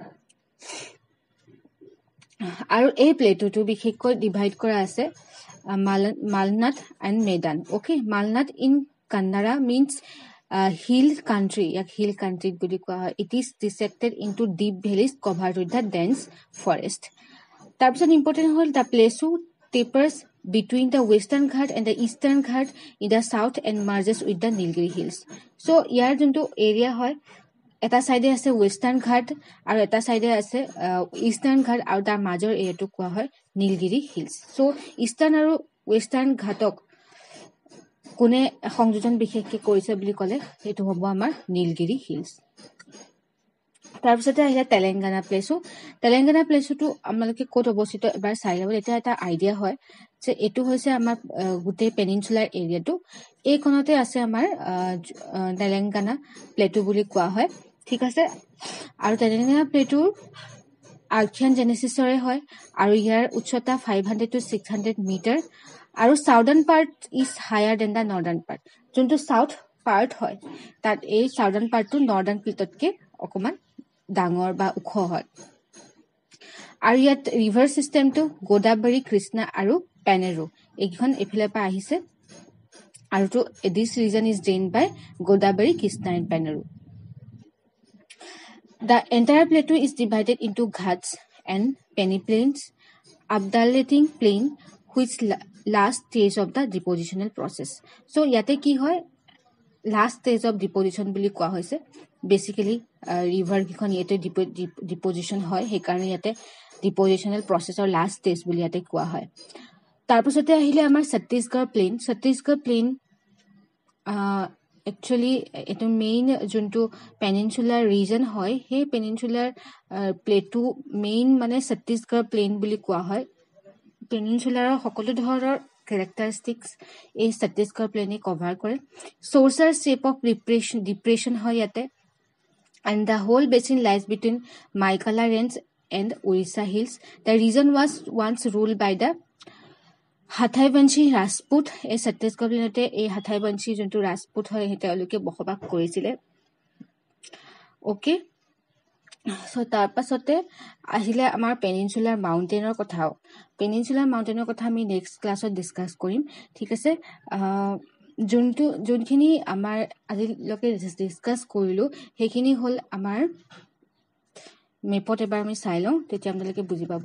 আৰু এই প্লেটুটো বিশেষকৈ divide কৰা আছে Malnad and Maidan okay Malnad in Kannada means hill country ইয়াক hill কাণ্ট্ৰিত বুলি কোৱা হয় it is dissected into deep valleys covered with the dense forest তাৰপিছত ইম্পৰ্টেণ্ট হ'ল the plateau tapers between the Western Ghat and the Eastern Ghat in the south and merges with the Nilgiri Hills. So, ইয়াৰ যোনটো area হয় এটা সাইডে আছে western ঘাট আৰু এটা সাইডে আছে ইস্টার্ন ঘাট আৰু তাৰ মাজৰ এৰিয়াটো কোৱা হয় নীলগিৰি হিলছ সো ইস্টার্ন আৰু ওয়েস্টার্ন ঘাটক কোনে সংযোজন বিশেষকৈ কৰিছে বুলি ক'লে সেইটো হ'ব আমাৰ নীলগিৰি হিলছ তাৰপিছতে আহিলে তেলেংগানা প্লেচটো আমালোকে ক'ত অৱস্থিত এবাৰ চাই ল'ব এটা এটা আইডিয়া হয় যে এইটো হৈছে আমাৰ গোটেই পেনিনচুলাৰ এৰিয়াটো এই কোণতে আছে আমাৰ তেলেংগানা প্লেটো বুলি কোৱা হয় ঠিক আছে আৰু তেলেংগানা প্লেটোৰ আৰ্কিয়ান জেনেসিছৰে হয় আৰু ইয়াৰ উচ্চতা 500 to 600 মিটাৰ আৰু southern part is higher than the northern part যোনটো সাউথ পাৰ্ট হয় তাত এই সাউদাৰ্ণ পাৰ্টটো নৰ্দাৰ্ণ প্লেটতকৈ অকমান ডাঙৰ বা ওখ হয় আৰু ইয়াত ৰিভাৰ সিস্টেমটো গোদাবৰী কৃষ্ণা আৰু পেনেৰু এইখন এফালে পৰা আহিছে আৰু তো this region is drained by Godavari Krishna and Penneru The entire plateau is divided into ghats and peneplains, undulating plain, which last stage of the depositional process. So, yate ki hoy last stage of deposition bili koa hoise. Basically, river kikhon yate deposition hoy. He karone yate depositional process or last stage bili yate koa hoy. Tarpisote ahile amar Chhattisgarh plain actually eto main junto peninsular region hoy he peninsular plateau main mane Chhattisgarh plain buli koa hoy peninsular hokolo dhorar characteristics ei Chhattisgarh plain cover kore source shape of depression hoy yate and the whole basin lies between Maikala range and Orissa hills the region was once ruled by the হাথাইবংশী ৰাজপুত এই ছত্তীশগড় প্লেনতে এই হাথাইবংশী যোনটো ৰাজপুত হয় তেওঁলোকে বসবাস কৰিছিল okay so তাৰ পাছতে আহিলে আমাৰ পেনিনসুলাৰ মাউন্টেনৰ কথা আমি নেক্সট ক্লাছত ডিসকাস কৰিম ঠিক আছে যোনখিনি আমাৰ আজিলৈকে ডিসকাস কৰিলো সেইখিনি হ'ল আমাৰ মেপত এবাৰ আমি চাই লওঁ তেতিয়া আপোনালোকে বুজি পাব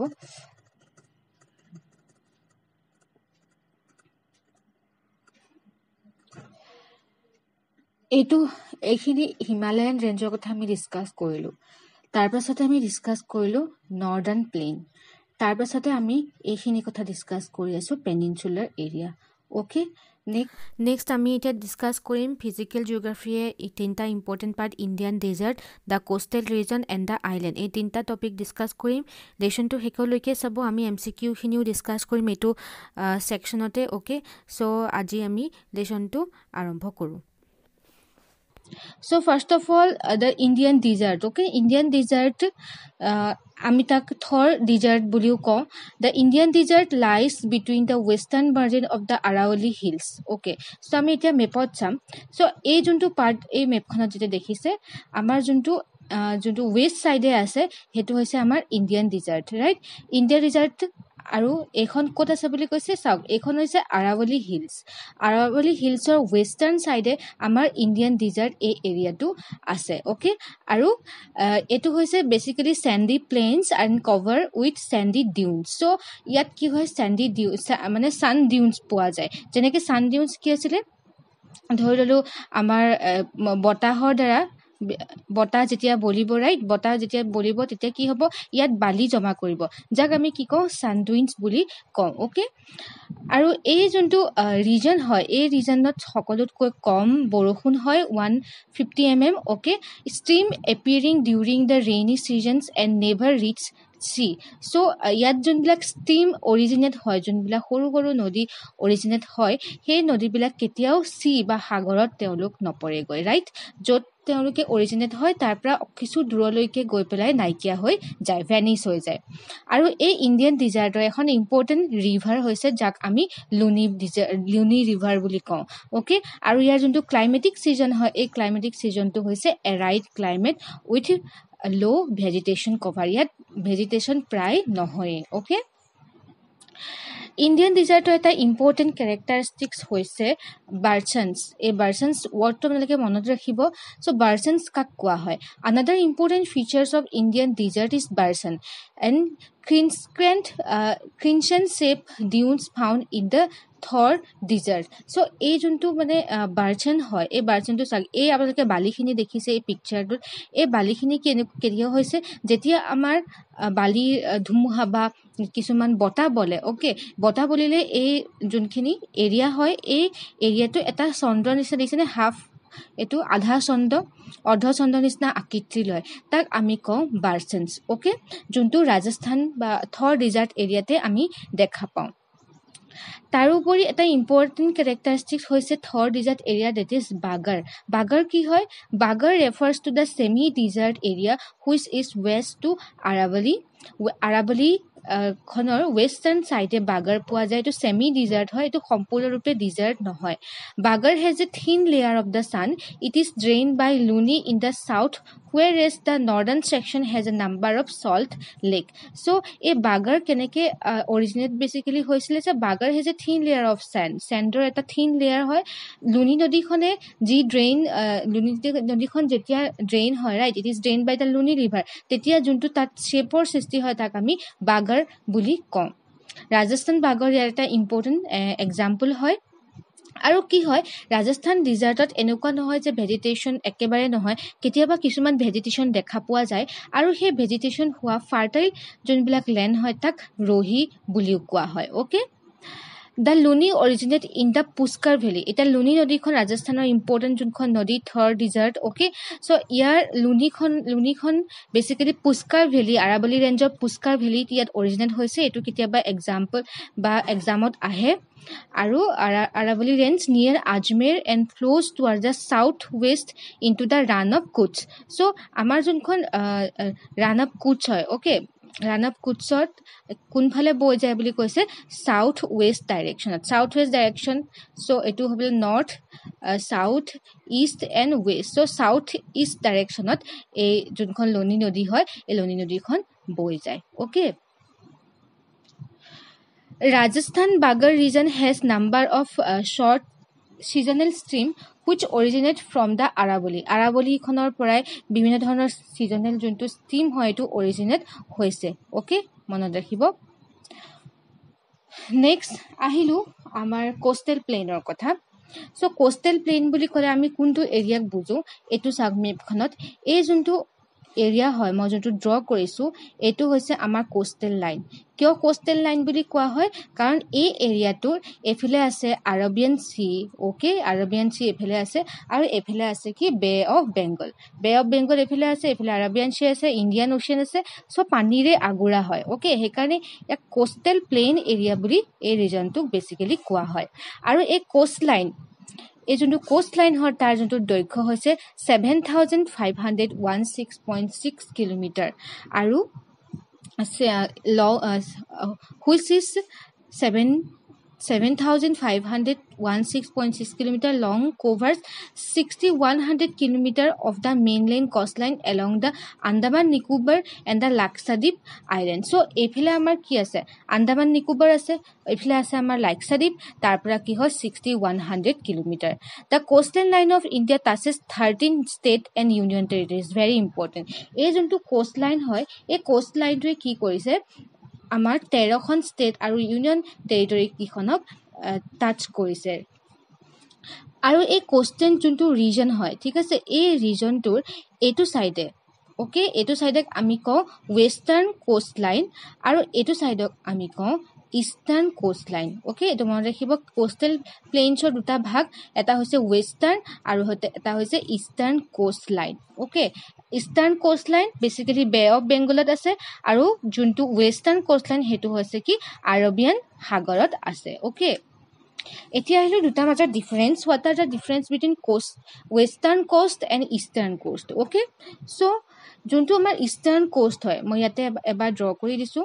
এইখিনি হিমালয়ান ৰেঞ্জৰ কথা আমি ডিসকাস কৰিলো তাৰ পাছতে আমি ডিসকাস কৰিলো নৰ্দাৰ্ণ প্লেন তাৰ পাছতে আমি এইখিনি কথা ডিসকাস কৰি আছো পেনিনসুলাৰ এৰিয়া ওকে নেক্সট আমি এটা ডিসকাস কৰিম ফিজিক্যাল জিওগ্ৰাফিয়ে এই তিনটা important part Indian desert the coastal region and the island এই তিনটা টপিক ডিসকাস কৰিম লেসনটো হেকলৈকে চাব আমি এমসিকিউ খিনিও ডিসকাস কৰিম এটো সেকশনতে ওকে সো আজি আমি লেসনটো আৰম্ভ কৰো So first of all the Indian desert okay Indian desert আমি তাক Thor desert বুলিও কওঁ the Indian desert lies between the western margin of the Aravalli hills okay so আমি এতিয়া মেপত চাম so এই যোনটো পাৰ্ট এই মেপখনত যেতে দেখিছে আমাৰ যোনটো ওয়েস্ট সাইডে আছে হেতু হৈছে আমাৰ Indian desert right Indian desert আৰু এখন কোট আছে বুলি কৈছে চাওক এখন হৈছে আৰাৱলী হিলছৰ ওয়েস্টাৰ্ণ সাইডে আমাৰ ইণ্ডিয়ান ডেজাৰ্ট এই এৰিয়াটো আছে ওকে আৰু এটো হৈছে basically sandy plains and cover with sandy dunes so ইয়াত কি হয় স্যান্ডি ডিউনস মানে সান ডিউনস পোৱা যায় যেনেকৈ সান ডিউনস কি আছিল ধৰি ললো আমাৰ বতাহৰ দ্বাৰা বতা যেতিয়া বলিব ৰাইট বতা যেতিয়া বলিব তেতিয়া কি হ'ব ইয়াত বালি জমা কৰিব যাক আমি কি কওঁ সানডুইনস বুলি কওঁ ওকে আৰু এই যোনটো ৰিজন হয় এই ৰিজনত সকলোতকৈ কম বৰষুণ হয় 150 mm okay stream appearing during the rainy seasons and never reach sea. So ইয়াত যোনবিলাক ষ্ট্ৰীম অৰিজিনেট হয়, যোনবিলাক সৰু সৰু নদী অৰিজিনেট হয়, সেই নদীবিলাক কেতিয়াও চি বা সাগৰত তেওঁলোক নপৰেগৈ, ৰাইট? য'ত তেওঁলোকে অৰিজিনেট হয় তাৰ পৰা কিছু দূৰলৈকে গৈ পেলাই নাইকিয়া হৈ যায়, ভেনিছ হৈ যায়। আৰু এই ইণ্ডিয়ান ডিজাৰ্টৰ এখন ইম্পৰ্টেণ্ট ৰিভাৰ হৈছে যাক আমি লুনি ৰিভাৰ বুলি কওঁ, অ'কে? আৰু ইয়াৰ যোনটো ক্লাইমেটিক ছিজন হয়, এই ক্লাইমেটিক ছিজনটো হৈছে এৰাইড ক্লাইমেট উইথ ল' ভেজিটেশ্যন কভাৰ। ইয়াত ভেজিটেশ্যন প্ৰায় নহয়েই, অ'কে? ইণ্ডিয়ান ডিজাৰ্টৰ এটা ইম্পৰ্টেণ্ট কেৰেক্টাৰিষ্টিক্স হৈছে বাৰ্চেন্স। এই বাৰ্চেন্স ৱৰ্ডটো আপোনালোকে মনত ৰাখিব। চ' বাৰ্চেন্স কাক কোৱা হয়? Another important features of Indian desert is barchan and crescent shape dunes found in the Thar desert. So' এই যোনটো মানে বাৰ্চেন হয়, এই বাৰ্চেনটো চাওক, এই আপোনালোকে বালিখিনি দেখিছে এই পিকচাৰটোত। এই বালিখিনি কেতিয়া হৈছে? যেতিয়া আমাৰ বালিৰ ধুমুহা বা কিছুমান বতাহ বলে, অ'কে? বতাহ বলিলে এই যোনখিনি এৰিয়া হয়, এই এৰিয়াটো এটা চন্দ্ৰ নিচিনা দেখিছেনে? হাফ, এইটো আধা চন্দ্ৰ, অৰ্ধ চন্দ্ৰ নিচিনা আকৃতি লয়, তাক আমি কওঁ বাৰ্চেন্স, অ'কে? যোনটো ৰাজস্থান বা থৰ ডিজাৰ্ট এৰিয়াতে আমি দেখা পাওঁ। তাৰোপৰি এটা ইম্পৰ্টেণ্ট কেৰেক্টাৰিষ্টিক্স হৈছে Thar desert area, that is Bagar. Bagar কি হয়? Bagar refers to the semi desert area which is west to Aravalli খনৰ ৱেষ্টাৰ্ণ ছাইডে বাগাৰ পোৱা যায়। এইটো ছেমি ডিজাৰ্ট হয়, এইটো সম্পূৰ্ণৰূপে ডিজাৰ্ট নহয়। বাগাৰ has a thin layer of the sand. It is drain by Luni in the south whereas the northern section has a number of salt lake. So a bagar keneke originate basically hoisile je bagar has a thin layer of sandor eta thin layer hoy luni nodi khone ji drain luni nodi khon jetia drain hoy, right? It is drained by the luni river, tetia juntu tat shape or sisti hoy tak ami bagar buli kom. Rajasthan bagar yar eta important example hoy। আৰু কি হয়, ৰাজস্থান ডিজাৰ্টত এনেকুৱা নহয় যে ভেজিটেশ্যন একেবাৰে নহয়, কেতিয়াবা কিছুমান ভেজিটেশ্যন দেখা পোৱা যায়। আৰু সেই ভেজিটেশ্যন হোৱা ফাৰ্টাইল যোনবিলাক লেণ্ড হয় তাক ৰহি বুলিও কোৱা হয়, okay? The Luni originate in the Pushkar valley. এতিয়া লুনি নদীখন ৰাজস্থানৰ ইম্পৰ্টেণ্ট যোনখন নদী, থৰ ডিজাৰ্ট, অ'কে? চ' ইয়াৰ লুনিখন বেচিকেলি পুষ্কাৰ ভেলী, আৰাৱলী ৰেঞ্জৰ পুষ্কাৰ ভেলীত ইয়াত অৰিজিনেট হৈছে। এইটো কেতিয়াবা এক্সামত আহে। আৰু Aravalli range near Ajmer and flows toward the south west into the Rann of Kutch. So' আমাৰ যোনখন ৰাণ অফ কুটছ হয়, অ'কে? ৰাণ অফ কুটছত কোনফালে বৈ যায় বুলি কৈছে? চাউথ ৱেষ্ট ডাইৰেকশ্যনত, চাউথ ৱেষ্ট ডাইৰেকশ্যন। চ' এইটো হ'ব north, south, east and west. So' south east ডাইৰেকশ্যনত এই যোনখন লনি নদী হয়, এই লনি নদীখন বৈ যায়, okay? Rajasthan Bagar region has number of short seasonal stream which originate from the Aravali. Aravali খনৰ পৰাই বিভিন্ন ধৰণৰ seasonal যোনটো stream হয় এইটো originate হৈছে, অ'কে? মনত ৰাখিব। নেক্সট আহিলো আমাৰ কোষ্টেল প্লেইনৰ কথা। চ' কোষ্টেল প্লেইন বুলি ক'লে আমি কোনটো এৰিয়াক বুজো? এইটো চাওক মেপখনত, এই যোনটো এৰিয়া হয় মই যোনটো ড্ৰ কৰিছোঁ, এইটো হৈছে আমাৰ কোষ্টেল লাইন। কিয় কোষ্টেল লাইন বুলি কোৱা হয়? কাৰণ এই এৰিয়াটোৰ এফালে আছে Arabian Sea, okay? Arabian Sea এফালে আছে, আৰু এফালে আছে কি? Bay of Bengal. Bay of Bengal এফালে আছে, এফালে আৰবিয়ান চি আছে, ইণ্ডিয়ান অ'চিয়ান আছে। চ' পানীৰে আগুৰা হয়, অ'কে? সেইকাৰণে ইয়াক কোষ্টেল প্লেইন এৰিয়া বুলি এই ৰিজনটোক বেচিকেলি কোৱা হয়। আৰু এই কোষ্ট লাইন, এই যোনটো কোষ্ট লাইন হয় তাৰ যোনটো দৈৰ্ঘ্য হৈছে 7,516.6 কিলোমিটাৰ, আৰু which is 7,516.6 kilometer long, covers 6,100 kilometer of the mainland coastline along the Andaman Nicobar and the Lakshadweep Island. So এফালে আমাৰ কি আছে? আন্দামান নিকোবৰ আছে, এফালে আছে আমাৰ লাক্ষাদ্বীপ, তাৰ পৰা কি হয় 6,100 kilometre. The coastal line of India touches 13 state and union territories. Very important. এই যোনটো কোষ্ট লাইন হয়, এই কোষ্ট লাইনটোৱে কি কৰিছে? আমাৰ 13খন ষ্টেট আৰু ইউনিয়ন টেৰিটৰী কেইখনক টাচ কৰিছে। আৰু এই কোষ্টেল যোনটো ৰিজন হয়, ঠিক আছে, এই ৰিজনটোৰ এইটো চাইডে, অ'কে? এইটো চাইডক আমি কওঁ ৱেষ্টাৰ্ণ কোষ্ট লাইন, আৰু এইটো চাইডক আমি কওঁ ইষ্টাৰ্ণ কোষ্ট লাইন, অ'কে? এইটো মনত ৰাখিব। কোষ্টেল প্লেইনছৰ দুটা ভাগ, এটা হৈছে ৱেষ্টাৰ্ণ আৰু এটা হৈছে eastern coast line, okay? Eastern coast line basically Bay of বেংগলত আছে আৰু যোনটো ৱেষ্টাৰ্ণ কোষ্ট লাইন সেইটো হৈছে কি আৰবিয়ান সাগৰত আছে ওকে এতিয়া আহিলো দুটা মাজৰ difference what are the difference between coast western coast and eastern coast okay so' যোনটো আমাৰ ইষ্টাৰ্ণ কোষ্ট হয় মই ইয়াতে এবাৰ ড্ৰ কৰি দিছোঁ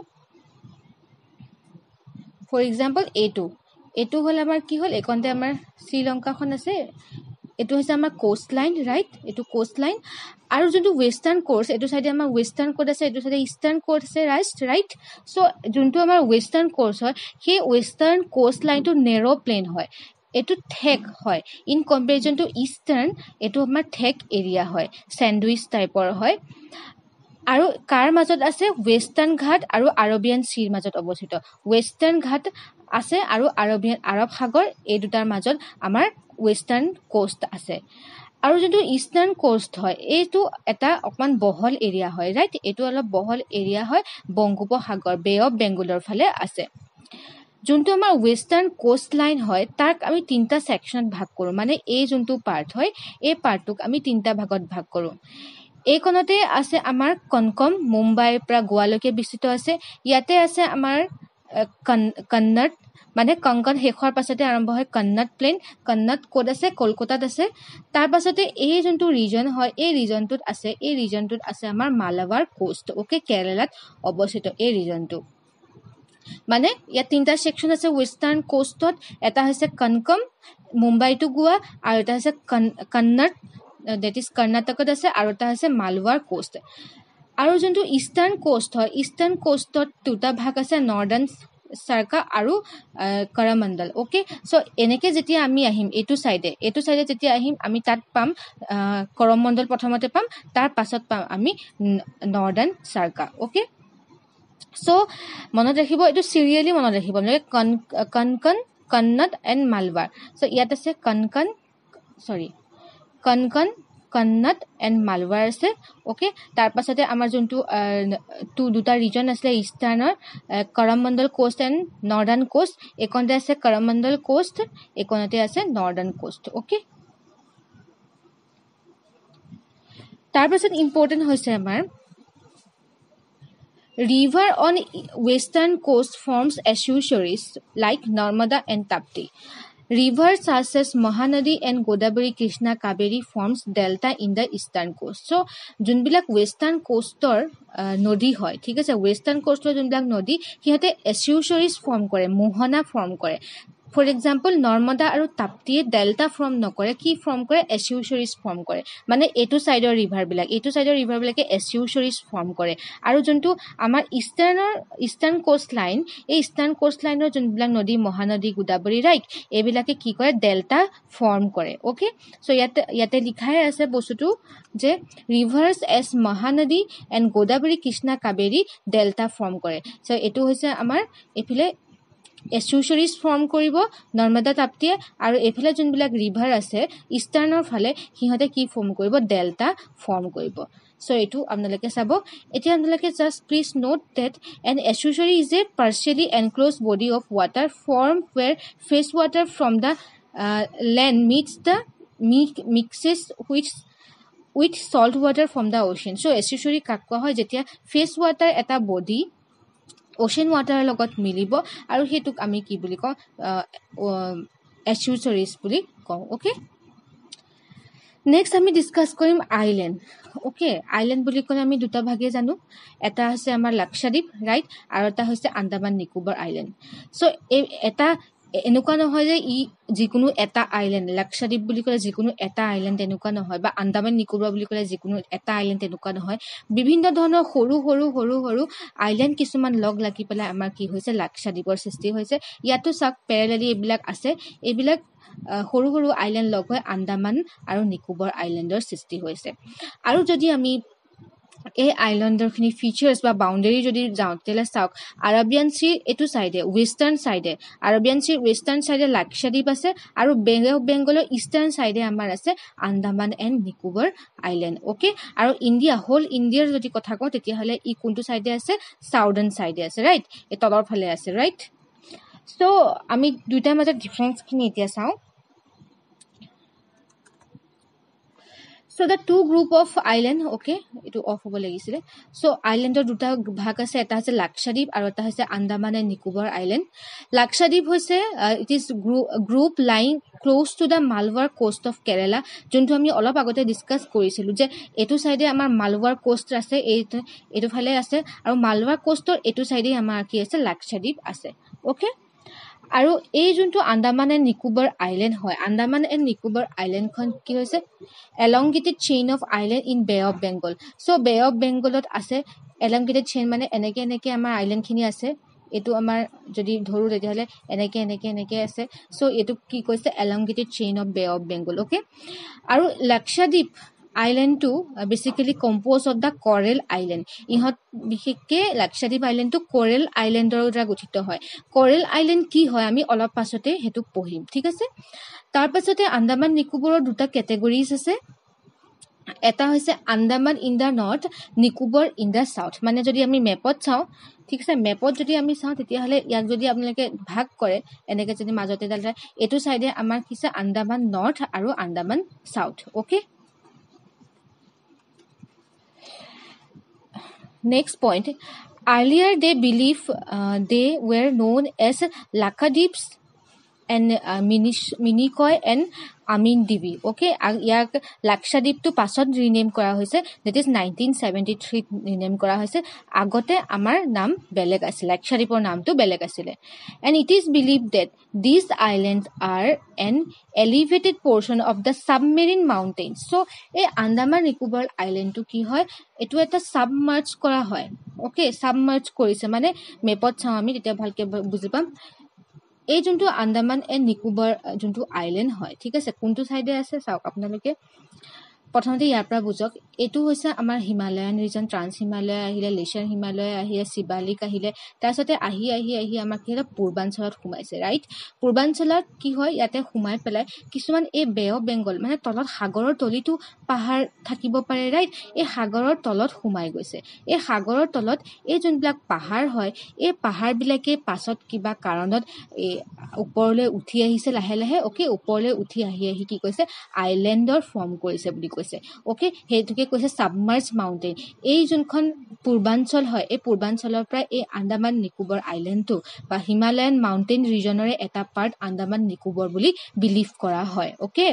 ফৰ এক্সাম্পল এইটো হ'ল আমাৰ কি হ'ল এইকণতে আমাৰ শ্ৰীলংকাখন আছে এইটো হৈছে আমাৰ কোষ্ট লাইন ৰাইট এইটো কোষ্ট লাইন আৰু যোনটো ৱেষ্টাৰ্ণ কোষ্ট এইটো চাইডে আমাৰ ৱেষ্টাৰ্ণ কোষ্ট আছে এইটো চাইডে ইষ্টাৰ্ণ কোষ্ট আছে ৰাইট চ' যোনটো আমাৰ ৱেষ্টাৰ্ণ কোষ্ট হয় সেই ৱেষ্টাৰ্ণ কোষ্ট লাইনটো নেৰ' প্লেন হয় এইটো ঠেক হয় ইন কম্পেৰিজন টু ইষ্টাৰ্ণ এইটো আমাৰ ঠেক এৰিয়া হয় চেণ্ডউইচ টাইপৰ হয় আৰু কাৰ মাজত আছে ৱেষ্টাৰ্ণ ঘাট আৰু আৰবিয়ান চিৰ মাজত অৱস্থিত ৱেষ্টাৰ্ণ ঘাট আছে আৰু আৰব সাগৰ এই দুটাৰ মাজত আমাৰ ৱেষ্টাৰ্ণ কোষ্ট আছে আৰু যোনটো ইষ্টাৰ্ণ কোষ্ট হয় এইটো এটা অকমান বহল এৰিয়া হয় ৰাইট এইটো অলপ বহল এৰিয়া হয় বংগোপসাগৰ বে অফ বেংগলৰ ফালে আছে যোনটো আমাৰ ৱেষ্টাৰ্ণ কোষ্ট লাইন হয় তাক আমি তিনিটা ছেকশ্যনত ভাগ কৰোঁ মানে এই যোনটো পাৰ্ট হয় এই পাৰ্টটোক আমি তিনিটা ভাগত ভাগ কৰোঁ এইকণতে আছে আমাৰ কনকম মুম্বাইৰ পৰা গোৱালৈকে বিস্তৃত আছে ইয়াতে আছে আমাৰ কন্নড় মানে কংকণ শেষৰ পাছতে আৰম্ভ হয় কন্নড় প্লেন কন্নড় ক'ত আছে কলকাতাত আছে তাৰ পাছতে এই যোনটো ৰিজন হয় এই ৰিজনটোত আছে আমাৰ মালাবাৰ কোষ্ট ওকে কেৰেলাত অৱস্থিত এই ৰিজনটো মানে ইয়াত তিনিটা ছেকশ্যন আছে ৱেষ্টাৰ্ণ কোষ্টত এটা হৈছে কনকম মুম্বাই টু গোৱা আৰু এটা হৈছে কন্নড় that is কৰ্ণাটকত আছে আৰু এটা হৈছে মালৱাৰ কোষ্ট আৰু যোনটো ইষ্টাৰ্ণ কোষ্ট হয় ইষ্টাৰ্ণ কোষ্টত দুটা ভাগ আছে নৰ্দাৰ্ণ চাৰ্কা আৰু কৰমণ্ডল ওকে চ' এনেকে যেতিয়া আমি আহিম এইটো চাইডে যেতিয়া আহিম আমি তাত পাম কৰমণ্ডল প্ৰথমতে পাম তাৰ পাছত পাম আমি নৰ্দাৰ্ণ চাৰ্কা ওকে চ' মনত ৰাখিব এইটো চিৰিয়েলি মনত ৰাখিব মানে কনকন কন্নড় এণ্ড মালৱাৰ চ' ইয়াত আছে কনকন কন্নড় এণ্ড মালৱাৰ আছে ওকে তাৰ পাছতে আমাৰ যোনটো দুটা ৰিজন আছিলে ইষ্টাৰ্ণৰ Coromandel coast and northern coast এইকণতে আছে কৰমণ্ডল কোষ্ট এইকণতে আছে নৰ্দাৰ্ণ কোষ্ট ওকে তাৰ পাছত ইম্পৰ্টেণ্ট হৈছে আমাৰ river on western coast forms estuaries like Narmada and Tapti. Rivers such as Mahanadi and Godavari, Krishna, Kaveri forms delta in the eastern coast. So, junbilak western coastor nodi hoy. ठीक है western coastor junbilak nodi हिहते estuaries form करे, mohana form करे. For example, Narmada আৰু Taptiয়ে delta form নকৰে কি form কৰে estuaries form কৰে মানে এইটো সাইডৰ ৰিভাৰ বিলাকে estuaries form কৰে আৰু যোনটো আমাৰ ইষ্টাৰ্ণ কোষ্ট লাইন এই ইষ্টাৰ্ণ কোষ্ট লাইনৰ যোনবিলাক নদী মহানদী গোদাবৰী ৰাইট এইবিলাকে কি কৰে ডেল্টা ফৰ্ম কৰে ওকে সো ইয়াতে লিখাই আছে বস্তুটো যে rivers as Mahanadi and Godavari Krishna Kaveri delta form কৰে সো এইটো হৈছে আমাৰ এফালে estuaries ফৰ্ম কৰিব নৰ্মদা তাপ্তিয়ে আৰু এফালে যোনবিলাক ৰিভাৰ আছে ইষ্টাৰ্ণৰ ফালে হিহতে কি ফৰ্ম কৰিব ডেল্টা ফৰ্ম কৰিব সো এইটো আপোনালোকে চাব এতিয়া আপোনালোকে just please note that an estuary is a partially enclosed body of water formed where fresh water from the land mixes with salt water from the ocean so estuary কাক কোৱা হয় যেতিয়া fresh water এটা body ocean water লগত মিলিব আৰু হেতুক আমি কি বুলি কওঁ estuaries বুলি কওঁ ওকে নেক্সট আমি ডিসকাস কৰিম আইল্যান্ড ওকে আইল্যান্ড বুলি ক'লে আমি দুটা ভাগে জানো এটা হৈছে আমাৰ লাক্ষাদ্বীপ ৰাইট আৰু এটা হৈছে আন্দামান নিকোবৰ আইল্যান্ড সো এটা এনেকুৱা নহয় যে ই যিকোনো এটা আইল্যান্ড লাক্ষাদ্বীপ বুলি ক'লে যিকোনো এটা আইল্যান্ড এনেকুৱা নহয় বা আন্দামান নিকোবৰ বুলি ক'লে যিকোনো এটা আইল্যান্ড এনেকুৱা নহয় বিভিন্ন ধৰণৰ সৰু আইল্যান্ড কিছুমান লগ লাগি পেলাই আমাৰ কি হৈছে লাক্ষাদ্বীপৰ সৃষ্টি হৈছে ইয়াতো চাক প্যাৰালেলি এইবিলাক আছে এইবিলাক সৰু আইল্যান্ড লগ হৈ আন্দামান আৰু নিকোবৰ আইল্যান্ডৰ সৃষ্টি হৈছে আৰু যদি আমি এই আইল্যান্ডৰ খিনি ফিচাৰ্স বা বাউন্ডাৰী যদি যাওঁ তেলে চাওক আৰবিয়ান সি এটো সাইডে ওয়েস্টার্ন সাইডে আৰবিয়ান সি ওয়েস্টার্ন সাইডে লাক্ষাদ্বীপ আছে আৰু বেংগলৰ ইষ্টাৰ্ণ সাইডে আমাৰ আছে Andaman and Nicobar island okay আৰু ইন্ডিয়া হোল ইন্ডিয়াৰ যদি কথা কওঁ তেতিয়া হলে ই কোনটো সাইডে আছে সাউদাৰ্ণ সাইডে আছে ৰাইট এ তলৰ ফালে আছে ৰাইট সো আমি দুইটাৰ মাজত ডিফাৰেন্স খিনি এতিয়া চাওঁ So the two group of island, okay, etu off hobo lagisile. So islandor duta bhag ase, eta hoise Lakshadweep aru eta hoise Andaman and Nicobar Island. Lakshadweep hoise it is group lying close to the Malwar coast of Kerala. Jontu ami olop agote discuss korisilu je etu side amar Malwar coast ase, etu phale ase aru Malwar coastor etu side amar ki ase Lakshadweep ase. Okay, আৰু এই যোনটো Andaman and Nicobar island হয়, Andaman and Nicobar আইলেণ্ডখন কি হৈছে elongated chain of island in Bay of Bengal. So' Bay of বেংগলত আছে elongated chain, মানে এনেকে আমাৰ আইলেণ্ডখিনি আছে. এইটো আমাৰ যদি ধৰোঁ তেতিয়াহ'লে এনেকে আছে. চ' এইটো কি কৈছে elongated chain of Bay of Bengal. Okay, আৰু লাক্ষাদ্বীপ আইলেণ্ডটো basically compose of the coral island. ইহঁত বিশেষকৈ লাক্ষাদ্বীপ আইলেণ্ডটো কৰেল আইলেণ্ডৰ দ্বাৰা গঠিত হয়. কৰেল আইলেণ্ড কি হয় আমি অলপ পাছতে সেইটো পঢ়িম, ঠিক আছে. তাৰ পাছতে আন্দামান নিকোবৰৰ দুটা কেটেগৰিজ আছে. এটা হৈছে Andaman in the north, Nicobar in the south. মানে যদি আমি মেপত চাওঁ, ঠিক আছে, মেপত যদি আমি চাওঁ তেতিয়াহ'লে ইয়াক যদি আপোনালোকে ভাগ কৰে এনেকৈ যদি মাজতে এডাল এইটো চাইডে আমাৰ কি আছে আন্দামান নৰ্থ আৰু Andaman south. Okay, next point, earlier they believe they were known as Lakshadweeps and Minicoy and Amindivi. Okay, ইয়াক লাক্ষাদ্বীপটো পাছত ৰিনেম কৰা হৈছে, that is 1973 ৰিনেম কৰা হৈছে. আগতে আমাৰ নাম বেলেগ আছিল, লাক্ষাদ্বীপৰ নামটো বেলেগ আছিলে. and it is believed that these islands are an elevated portion of the submarine mountains. so এই আন্দামান নিকোবৰ আইলেণ্ডটো কি হয়, এইটো এটা সাবমাৰ্জ কৰা হয়. অ'কে, সাবমাৰ্জ কৰিছে মানে মেপত চাওঁ আমি তেতিয়া ভালকৈ বুজি পাম. এই যোনটো আন্দামান এণ্ড নিকোবৰ যোনটো আইলেণ্ড হয়, ঠিক আছে, কোনটো চাইডে আছে চাওক আপোনালোকে. প্ৰথমতে ইয়াৰ পৰা বুজক, এইটো হৈছে আমাৰ হিমালয়ান ৰিজন, ট্ৰান্স হিমালয় আহিলে, লেচাৰ হিমালয় আহিলে, শিৱালিক আহিলে, তাৰপিছতে আহি আমাৰ কি হ'লে পূৰ্বাঞ্চলত সোমাইছে, ৰাইট. পূৰ্বাঞ্চলত কি হয়, ইয়াতে সোমাই পেলাই কিছুমান এই বে অফ বেংগল মানে তলত সাগৰৰ তলিটো পাহাৰ থাকিব পাৰে, ৰাইট. এই সাগৰৰ তলত সোমাই গৈছে. এই সাগৰৰ তলত এই যোনবিলাক পাহাৰ হয়, এই পাহাৰবিলাকে পাছত কিবা কাৰণত এই ওপৰলৈ উঠি আহিছে লাহে লাহে. অ'কে, ওপৰলৈ উঠি আহি কি কৈছে আইলেণ্ডৰ ফৰ্ম কৰিছে বুলি কৈছে. অ'কে, সেইটোকে কৈছে সাবমাৰ্জ মাউণ্টেইন. এই যোনখন পূৰ্বাঞ্চল হয়, এই পূৰ্বাঞ্চলৰ পৰা এই আন্দামান নিকোবৰ আইলেণ্ডটো বা হিমালয়ান মাউণ্টেইন ৰিজনৰে এটা পাৰ্ট আন্দামান নিকোবৰ বুলি বিলিভ কৰা হয়. Okay,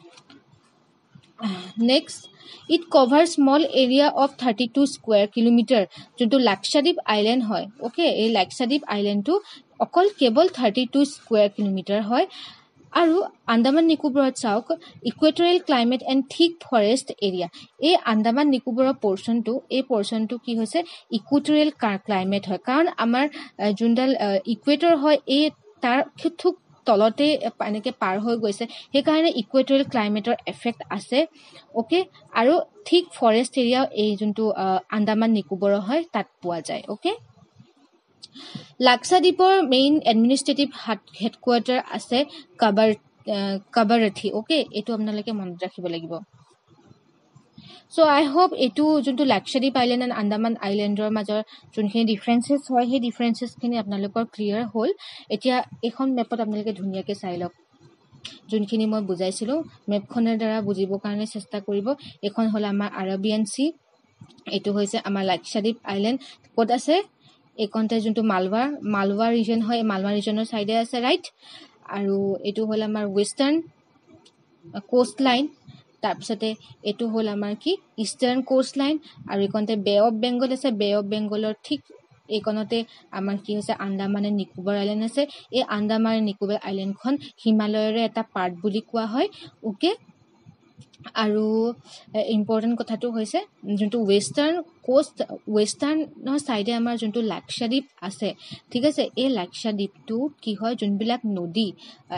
next, it cover small area of 32 square kilometre, যোনটো লাক্ষাদ্বীপ আইলেণ্ড হয়. অ'কে, এই লাক্ষাদ্বীপ আইলেণ্ডটো অকল কেৱল 32 স্কুৱেৰ কিলোমিটাৰ হয়. আৰু আন্দামান নিকোবৰত চাওক equatorial climate and thick forest area. এই আন্দামান নিকোবৰৰ পৰ্চনটো কি হৈছে ইকুৱেটৰিয়েল ক্লাইমেট হয়, কাৰণ আমাৰ যোনডাল ইকুৱেটৰ হয় এই তাৰ থুক তলতে এনেকৈ পাৰ হৈ গৈছে, সেইকাৰণে ইকুৱেটৰিয়েল ক্লাইমেটৰ এফেক্ট আছে. অ'কে, আৰু থিক ফৰেষ্ট এৰিয়াও এই যোনটো আন্দামান নিকোবৰৰ হয় তাত পোৱা যায়. অ'কে, লাক্ষাদ্বীপৰ মেইন এডমিনিষ্ট্ৰেটিভ হেডকোৱাৰ্টাৰ আছে কাবাৰথি. অ'কে, এইটো আপোনালোকে মনত ৰাখিব লাগিব. চ' আই হোপ এইটো যোনটো লাক্ষাদ্বীপ আইলেণ্ড এণ্ড আন্দামান আইলেণ্ডৰ মাজৰ যোনখিনি ডিফাৰেঞ্চেছ হয় সেই ডিফাৰেঞ্চেছখিনি আপোনালোকৰ ক্লিয়াৰ হ'ল. এতিয়া এইখন মেপত আপোনালোকে ধুনীয়াকৈ চাই লওক, যোনখিনি মই বুজাইছিলোঁ মেপখনৰ দ্বাৰা বুজিবৰ কাৰণে চেষ্টা কৰিব. এইখন হ'ল আমাৰ আৰবিয়ান চি, এইটো হৈছে আমাৰ লাক্ষাদ্বীপ আইলেণ্ড ক'ত আছে, এইখনতে যোনটো মালৱাৰ ৰিজন হয়, মালৱাৰ ৰিজনৰ চাইডে আছে, ৰাইট. আৰু এইটো হ'ল আমাৰ ৱেষ্টাৰ্ণ কোষ্ট লাইন, তাৰপিছতে এইটো হ'ল আমাৰ কি ইষ্টাৰ্ণ কোষ্ট লাইন, আৰু এইখনতে বে অফ বেংগল আছে. বে অফ বেংগলৰ ঠিক এইখনতে আমাৰ কি হৈছে আন্দামান এণ্ড নিকোবৰ আইলেণ্ড আছে. এই আন্দামান এণ্ড নিকোবৰ আইলেণ্ডখন হিমালয়ৰে এটা পাৰ্ট বুলি কোৱা হয়. অ'কে, আৰু ইম্পৰ্টেণ্ট কথাটো হৈছে যোনটো ৱেষ্টাৰ্ণৰ চাইডে আমাৰ যোনটো লাক্ষাদ্বীপ আছে, ঠিক আছে, এই লাক্ষাদ্বীপটো কি হয় যোনবিলাক নদী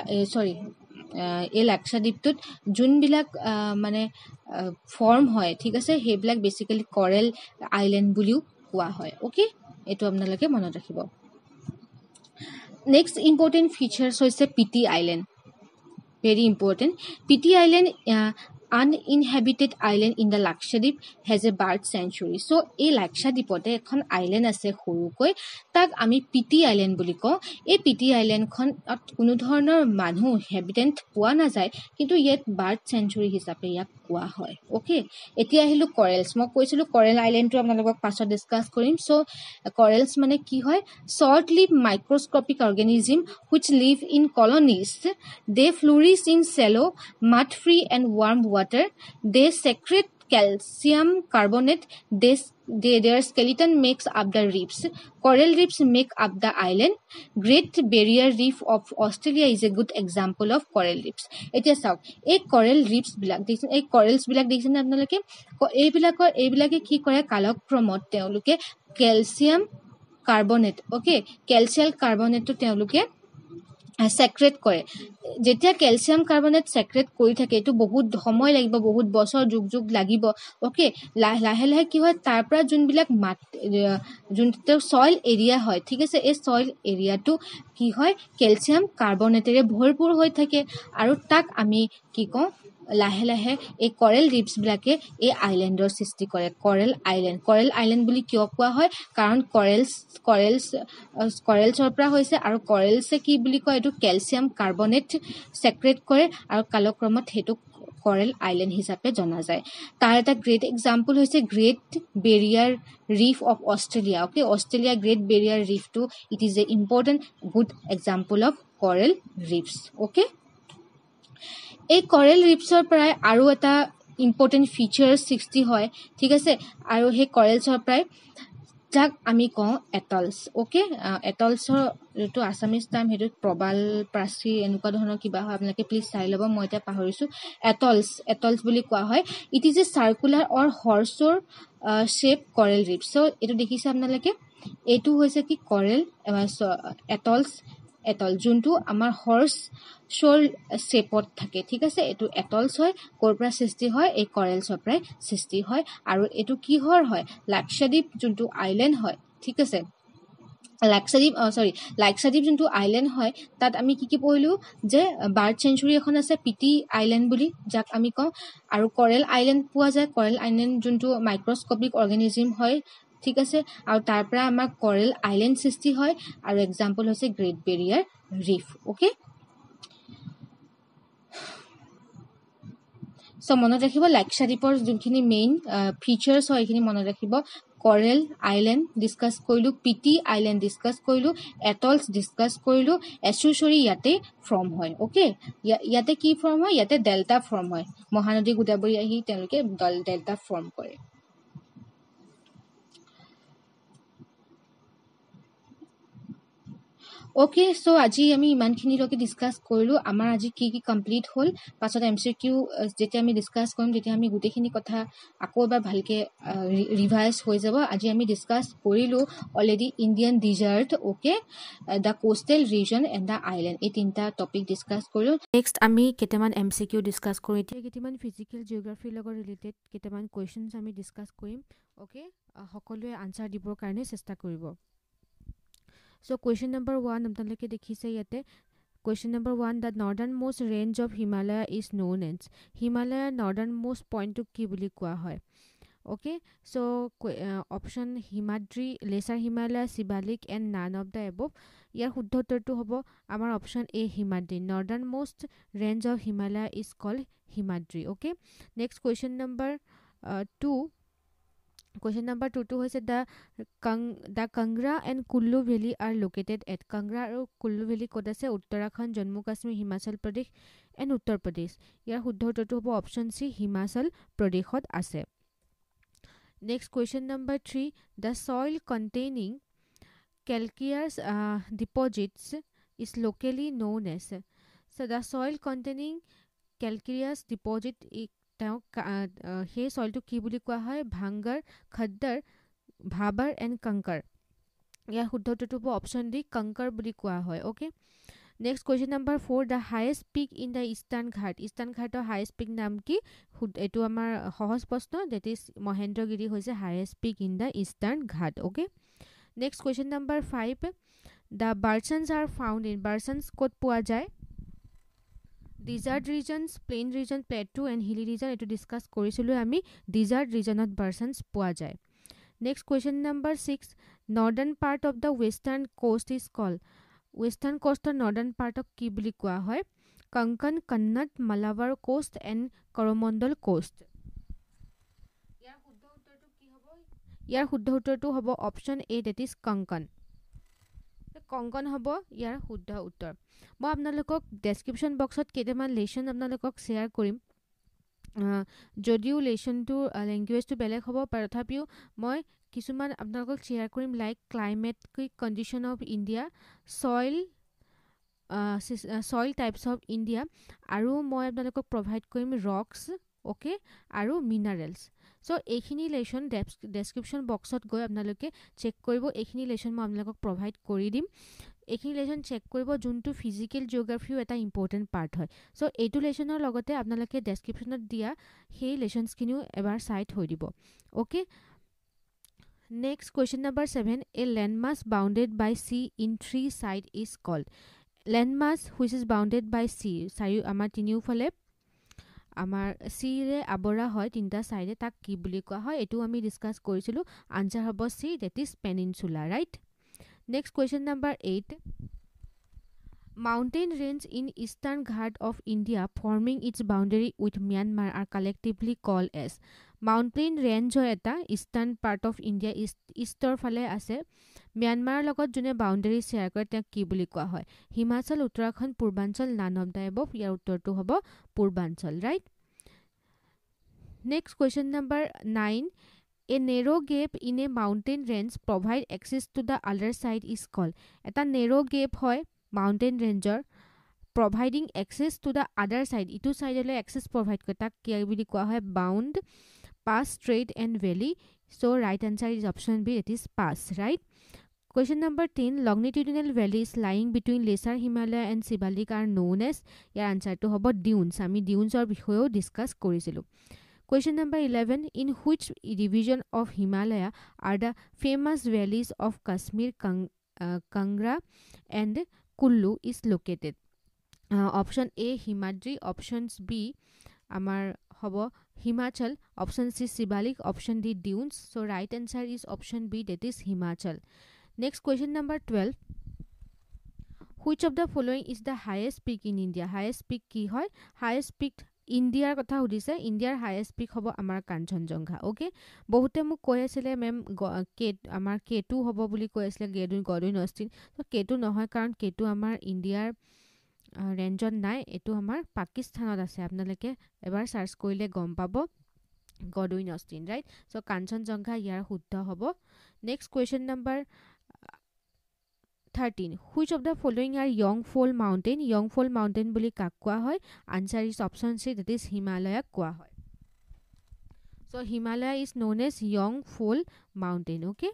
এই লাক্ষাদ্বীপটোত যোনবিলাক মানে ফৰ্ম হয়, ঠিক আছে, সেইবিলাক বেচিকেলি কৰেল আইলেণ্ড বুলিও কোৱা হয়. অ'কে, এইটো আপোনালোকে মনত ৰাখিব. নেক্সট ইম্পৰ্টেণ্ট ফিচাৰ্ছ হৈছে Pitti island, very important. Pitti island uninhabited island in the Lakshadweep has a bird sanctuary. So এই লাক্ষাদ্বীপতে এখন আইলেণ্ড আছে সৰুকৈ, তাক আমি পিটি আইলেণ্ড বুলি কওঁ। এই পিটি আইলেণ্ডখন কোনো ধৰণৰ মানুহ হেবিটেণ্ট পোৱা নাযায়, কিন্তু ইয়াত বাৰ্ড চেঞ্চুৰী হিচাপে ইয়াক কোৱা হয়। অ'কে, এতিয়া আহিলোঁ কৰেলছ। মই কৈছিলোঁ কৰেল আইলেণ্ডটো আপোনালোকক পাছত ডিছকাছ কৰিম। চ' কৰেলছ মানে কি হয়? Short live microscopic organism which live in colonies. They flourish in shallow mud free and warm water. They secrete calcium carbonate. Their skeleton makes up the reefs. Coral reefs make up the island. Great Barrier Reef of Australia is a good example of coral reefs. এতিয়া চাওক, এই coral reefs বিলাক দেখিছে, এই corals বিলাক দেখিছে নে আপোনালোকে? এইবিলাকে কি কৰে? কালক্ৰমত তেওঁলোকে কেলছিয়াম কাৰ্বনেট, অ'কে, কেলছিয়াম কাৰ্বনেটটো তেওঁলোকে সেক্ৰেট কৰে। যেতিয়া কেলছিয়াম কাৰ্বনেট সেক্ৰেট কৰি থাকে, এইটো বহুত সময় লাগিব, বহুত বছৰ যুগ লাগিব। অ'কে, লাহে লাহে কি হয়? তাৰ পৰা যোনবিলাক যোনটো ছইল এৰিয়া হয়, ঠিক আছে, এই ছইল এৰিয়াটো কি হয়? কেলছিয়াম কাৰ্বনেটেৰে ভৰপূৰ হৈ থাকে, আৰু তাক আমি কি কওঁ? লাহে লাহে এই কৰেল ৰিফছবিলাকে এই আইলেণ্ডৰ সৃষ্টি কৰে। কৰেল আইলেণ্ড বুলি কিয় কোৱা হয়? কাৰণ কৰেলছৰ পৰা হৈছে, আৰু কৰেলছে কি বুলি কয়? এইটো কেলছিয়াম কাৰ্বনেট সেক্ৰেট কৰে, আৰু কালক্ৰমত সেইটো কৰেল আইলেণ্ড হিচাপে জনা যায়। তাৰ এটা গ্ৰেট এক্সাম্পল হৈছে Great Barrier Reef of Australia. Okay, Australia Great Barrier ৰিফটো it is a important good example of coral reefs. Okay, এই কৰেল ৰিফছৰ পৰাই আৰু এটা ইম্পৰ্টেণ্ট ফিচাৰ সৃষ্টি হয়, ঠিক আছে, আৰু সেই কৰেলছৰ পৰাই যাক আমি কওঁ এটলছ। অ'কে, এটলছৰ যিটো আছামিজ টাৰ্ম সেইটো প্ৰবাল প্ৰাচী এনেকুৱা ধৰণৰ কিবা হয়, আপোনালোকে প্লিজ চাই ল'ব, মই এতিয়া পাহৰিছোঁ। এটলছ বুলি কোৱা হয়। It is a circular or horseshoe shape coral reef. So' এইটো দেখিছে আপোনালোকে, এইটো হৈছে কি? কৰেল এটল, যোনটো আমাৰ হৰ্চৰ শ্বেপত থাকে, ঠিক আছে, এইটো এটলছ হয়। ক'ৰ পৰা সৃষ্টি হয়? এই কৰেলছৰ পৰাই সৃষ্টি হয়। আৰু এইটো কিহৰ হয়? লাক্ষাদ্বীপ যোনটো আইলেণ্ড হয়, ঠিক আছে, লাক্ষাদ্বীপ যোনটো আইলেণ্ড হয়, তাত আমি কি পঢ়িলোঁ? যে বাৰ্ড চেঞ্চুৰী এখন আছে পিটি আইলেণ্ড বুলি, যাক আমি কওঁ। আৰু কৰেল আইলেণ্ড পোৱা যায়। কৰেল আইলেণ্ড যোনটো মাইক্ৰস্কপিক অৰ্গেনিজিম হয়, ঠিক আছে, আৰু তাৰ পৰা আমাৰ কৰেল আইলেণ্ড সৃষ্টি হয়, আৰু এক্সাম্পল হৈছে Great Barrier Reef. Okay, so' মনত ৰাখিব, লাক্ষাদ্বীপৰ যোনখিনি মেইন ফিচাৰ্ছ হয় এইখিনি মনত ৰাখিব। কৰেল আইলেণ্ড ডিছকাছ কৰিলোঁ, পিটি আইলেণ্ড ডিছকাছ কৰিলোঁ, এটলছ ডিছকাছ কৰিলোঁ, এচুচৰি ইয়াতে ফৰ্ম হয়। অ'কে, ইয়াতে কি ফৰ্ম হয়? ইয়াতে ডেল্টা ফৰ্ম হয়। মহানদী গোদাবৰী আহি তেওঁলোকে ডেল্টা ফৰ্ম কৰে। অ'কে, চ' আজি আমি ইমানখিনিলৈকে ডিছকাছ কৰিলোঁ। আমাৰ আজি কি কমপ্লিট হ'ল? পাছত MCQ যেতিয়া আমি ডিছকাছ কৰিম, তেতিয়া আমি গোটেইখিনি কথা আকৌ এবাৰ ভালকৈ ৰিভাইজ হৈ যাব। আজি আমি ডিছকাছ কৰিলোঁ already Indian desert, okay, the coastal region and the island, এই তিনিটা টপিক ডিছকাছ কৰিলোঁ। নেক্সট আমি কেইটামান MCQ ডিছকাছ কৰিম। এতিয়া কেইটামান ফিজিকেল জিঅ'গ্ৰাফিৰ লগত ৰিলেটেড কেইটামান কুৱেশ্যনছ আমি ডিছকাছ কৰিম। অ'কে, সকলোৱে আনচাৰ দিবৰ কাৰণে চেষ্টা কৰিব। চ' কুৱেশ্যন নম্বৰ 1 আপোনালোকে দেখিছে ইয়াতে। Question number 1, the northern most range of Himalaya is known as. হিমালয়াৰ নৰ্দাৰ্ণ মোষ্ট পইণ্টটোক কি বুলি কোৱা হয়? Okay, so' option Himadri, lesser Himalaya, Shivalik and none of the above. ইয়াৰ শুদ্ধ উত্তৰটো হ'ব আমাৰ option A, Himadri. Northern most range of Himalaya is called Himadri. Okay, next question number 2। Question number 2টো হৈছে the Kangra and Kullu valley are located at. Kangra আৰু কুল্লু ভেলী ক'ত আছে? উত্তৰাখণ্ড, জম্মু কাশ্মীৰ, হিমাচল প্ৰদেশ এণ্ড উত্তৰ প্ৰদেশ। ইয়াৰ শুদ্ধ উত্তৰটো হ'ব অপশ্যন চি, হিমাচল প্ৰদেশত আছে। Next question number 3, the soil containing calcareous deposits is locally known as. So the soil containing calcareous deposit সেই সইলটো কি বুলি কোৱা হয়? ভাংগাৰ, খদ্দাৰ, ভাবাৰ এণ্ড কংকৰ। ইয়াৰ শুদ্ধ উত্তৰটো হ'ব অপশ্যন ডি, কংকৰ বুলি কোৱা হয়। Okay, next question number 4, the highest peak in the eastern ghat. Eastern ঘাটৰ হায়েষ্ট পিক নাম কি? এইটো আমাৰ সহজ প্ৰশ্ন, ডেট ইজ মহেন্দ্ৰগিৰি হৈছে highest peak in the eastern ghat. Okay, next question number 5, the barchans are found in. Barchans ক'ত পোৱা যায়? Desert regions, plain region, plateau and hilly region এইটো ডিছকাছ কৰিছিলোঁ আমি। ডিজাৰ্ট ৰিজনত বাৰ্চনছ পোৱা যায়। Next question number 6, northern part of the western coast is called. Western কোষ্টৰ নৰ্দাৰ্ণ পাৰ্টক কি বুলি কোৱা হয়? কংকন, কন্নট, Malabar coast and Coromandel coast. ইয়াৰ শুদ্ধ উত্তৰটো হ'ব option A, that is Konkan. Konkan হ'ব ইয়াৰ শুদ্ধ উত্তৰ। মই আপোনালোকক ডেছক্ৰিপশ্যন বক্সত কেইটামান লেশ্যন আপোনালোকক শ্বেয়াৰ কৰিম। যদিও লেশ্যনটোৰ লেংগুৱেজটো বেলেগ হ'ব পাৰে, তথাপিও মই কিছুমান আপোনালোকক শ্বেয়াৰ কৰিম, like climatic condition of India, soil types of India, আৰু মই আপোনালোকক প্ৰভাইড কৰিম ৰকছ, অ'কে, আৰু মিনাৰেলছ। চ' এইখিনি লেশ্যন ডেছক্ৰিপশ্যন বক্সত গৈ আপোনালোকে চেক কৰিব। এইখিনি লেশ্যন মই আপোনালোকক প্ৰভাইড কৰি দিম। এইখিনি লেশ্যন চেক কৰিব, যোনটো ফিজিকেল জিঅ'গ্ৰাফিও এটা ইম্পৰ্টেণ্ট পাৰ্ট হয়। চ' এইটো লেশ্যনৰ লগতে আপোনালোকে ডেছক্ৰিপশ্যনত দিয়া সেই লেশ্যনছখিনিও এবাৰ চাই থৈ দিব, okay. Next question number 7, a landmass bounded by sea in 3 side is called. Landmass which is bounded by sea, আমাৰ তিনিওফালে আমাৰ চিৰে আৱৰা হয়, 3টা ছাইডে, তাক কি বুলি কোৱা হয়? এইটো আমি ডিছকাছ কৰিছিলোঁ। আনচাৰ হ'ব sea, that is peninsula, right. Next question number 8, mountain range in eastern ghat of India forming its boundary with Myanmar are collectively call as. Mountain range হয় এটা ইষ্টাৰ্ণ পাৰ্ট অফ ইণ্ডিয়া, ইষ্টৰ ফালে আছে, ম্যানমাৰৰ লগত যোনে বাউণ্ডেৰী শ্বেয়াৰ কৰে তেওঁক কি বুলি কোৱা হয়? Himachal, Uttarakhand, Purvanchal, none of the above. ইয়াৰ উত্তৰটো হ'ব Purvanchal, right. Next question number 9, a narrow' gap in a mountain range provide access to the other side is called. এটা নেৰ' গেপ হয় মাউণ্টেইন ৰেঞ্জৰ, providing access to the other side, ইটো ছাইডলৈ access provide কৰে, তাক কি বুলি কোৱা হয়? Bound, pass, strait and valley. So' right answer is option B, it is pass, right. Question number 10, longitudinal valleys lying between lesser Himalaya and Shivalik are known as. ইয়াৰ আনচাৰটো হ'ব ডিউনছ। আমি ডিউনছৰ বিষয়েও ডিছকাছ কৰিছিলোঁ। Question number 11, in which division of Himalaya are the famous valleys of Kashmir, Kangra and Kullu is located? Option A, Himadri, options B, Amar Hobo, Himachal, option C, Sibalik, option D, Dunes. So right answer is option B, that is Himachal. Next question number 12, which of the following is the highest peak in India? Highest peak ki hoy? Highest peak ইণ্ডিয়াৰ কথা সুধিছে। ইণ্ডিয়াৰ highest peak হ'ব আমাৰ Kanchenjunga, okay. বহুতে মোক কৈ আছিলে মেম আমাৰ K2 হ'ব বুলি কৈ আছিলে, গডুইন অষ্টিন। তো K2 নহয়, কাৰণ K2 আমাৰ ইণ্ডিয়াৰ ৰেঞ্জত নাই, এইটো আমাৰ পাকিস্তানত আছে। আপোনালোকে এবাৰ চাৰ্চ কৰিলে গম পাব, Godwin Austen, right. So' Kanchenjunga ইয়াৰ শুদ্ধ হ'ব। Next question number 13, which of the following are Yongfol mountain? Yongfol mountain বুলি কাক কোৱা হয়? Answer is option C, that is Himalaya কোৱা হয়। So Himalaya is known as Yongfol mountain, okay?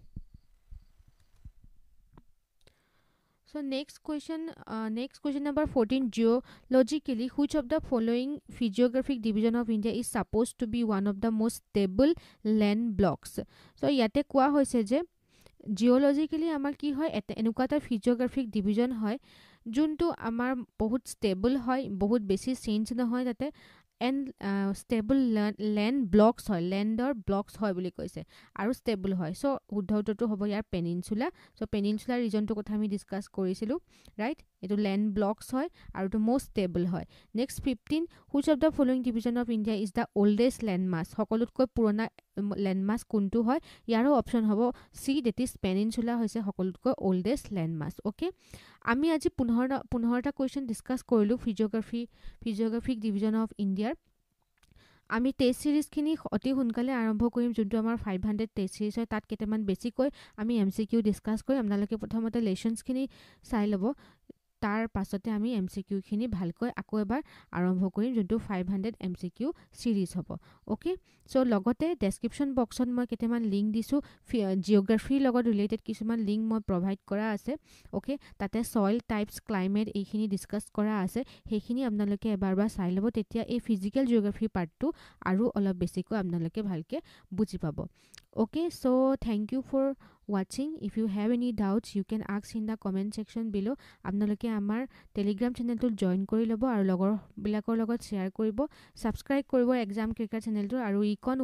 So next question number 14, geologically which of the following physiographic division of India is supposed to be one of the most stable land blocks? So ইয়াতে কোৱা হৈছে যে জিঅ'লজিকেলি আমাৰ কি হয়, এনেকুৱা এটা physiographic division হয় যোনটো আমাৰ বহুত ষ্টেবল হয়, বহুত বেছি চেঞ্জ নহয় তাতে, এণ্ড ষ্টেবল লেণ্ড ব্লকছ হয়, লেণ্ডৰ ব্লকছ হয় বুলি কৈছে, আৰু ষ্টেবল হয়। চ' শুদ্ধ উত্তৰটো হ'ব ইয়াৰ পেনিনচুলা। চ' পেনিনচুলাৰ ৰিজনটোৰ কথা আমি ডিছকাছ কৰিছিলোঁ, ৰাইট। এইটো লেণ্ড ব্লকছ হয় আৰু এইটো মষ্ট ষ্টেবল হয়। Next 15, which of the following division of India is the oldest landmass? সকলোতকৈ পুৰণা লেণ্ডমাছ কোনটো হয়? ইয়াৰো অপশ্যন হ'ব চি, ডেট ইজ পেনিনচুলা হৈছে সকলোতকৈ অল্ডেষ্ট লেণ্ডমাছ, অ'কে। আমি আজি 15টা কুৱেশ্যন ডিছকাছ কৰিলোঁ ফিজিঅ'গ্ৰাফিক ডিভিজন অফ ইণ্ডিয়াৰ। আমি টেষ্ট ছিৰিজখিনি অতি সোনকালে আৰম্ভ কৰিম, যোনটো আমাৰ 500 টেষ্ট ছিৰিজ হয়। তাত কেইটামান বেছিকৈ আমি MCQ ডিছকাছ কৰিম। আপোনালোকে প্ৰথমতে লেশ্যনছখিনি চাই ল'ব, তাৰ পাছতে আমি MCQখিনি ভালকৈ আকৌ এবাৰ আৰম্ভ কৰিম, যোনটো 500 MCQ ছিৰিজ হ'ব, অ'কে। চ' লগতে ডেছক্ৰিপশ্যন বক্সত মই কেইটামান লিংক দিছোঁ, জিঅ'গ্ৰাফিৰ লগত ৰিলেটেড কিছুমান লিংক মই প্ৰভাইড কৰা আছে, অ'কে। তাতে ছইল টাইপছ, ক্লাইমেট এইখিনি ডিছকাছ কৰা আছে, সেইখিনি আপোনালোকে এবাৰ চাই ল'ব। তেতিয়া এই ফিজিকেল জিঅ'গ্ৰাফি পাৰ্টটো আৰু অলপ বেছিকৈ আপোনালোকে ভালকৈ বুজি পাব, Okay, so thank you for watching. If you have any doubts, you can ask in the comment section below. আপোনালোকে আমাৰ টেলিগ্ৰাম চেনেলটো জইন কৰি ল'ব আৰু লগৰবিলাকৰ লগত শ্বেয়াৰ কৰিব, ছাবস্ক্ৰাইব কৰিব এক্সাম ক্ৰেকাৰ চেনেলটো আৰু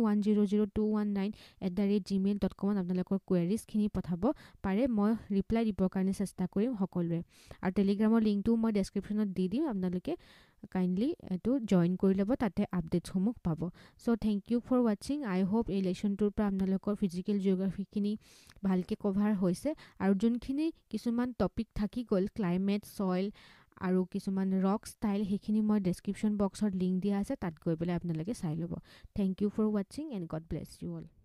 econ100219@gmail.com আপোনালোকৰ কুৱেৰিজখিনি পঠাব পাৰে, মই ৰিপ্লাই দিবৰ কাৰণে চেষ্টা কৰিম সকলোৱে। আৰু টেলিগ্ৰামৰ লিংকটো মই ডেছক্ৰিপশ্যনত দি দিম, আপোনালোকে কাইণ্ডলি এইটো জইন কৰি ল'ব, তাতে আপডেটসমূহ পাব। চ' থেংক ইউ ফৰ ৱাচিং। আই হোপ এই লেচনটোৰ পৰা আপোনালোকৰ ফিজিকেল জিঅ'গ্ৰাফিখিনি ভালকৈ কভাৰ হৈছে আৰু যোনখিনি কিছুমান টপিক থাকি গ'ল ক্লাইমেট, ছইল আৰু কিছুমান ৰক ষ্টাইল, সেইখিনি মই ডেছক্ৰিপশ্যন বক্সত লিংক দিয়া আছে, তাত গৈ পেলাই আপোনালোকে চাই ল'ব। থেংক ইউ ফৰ ৱাচিং and God bless you all.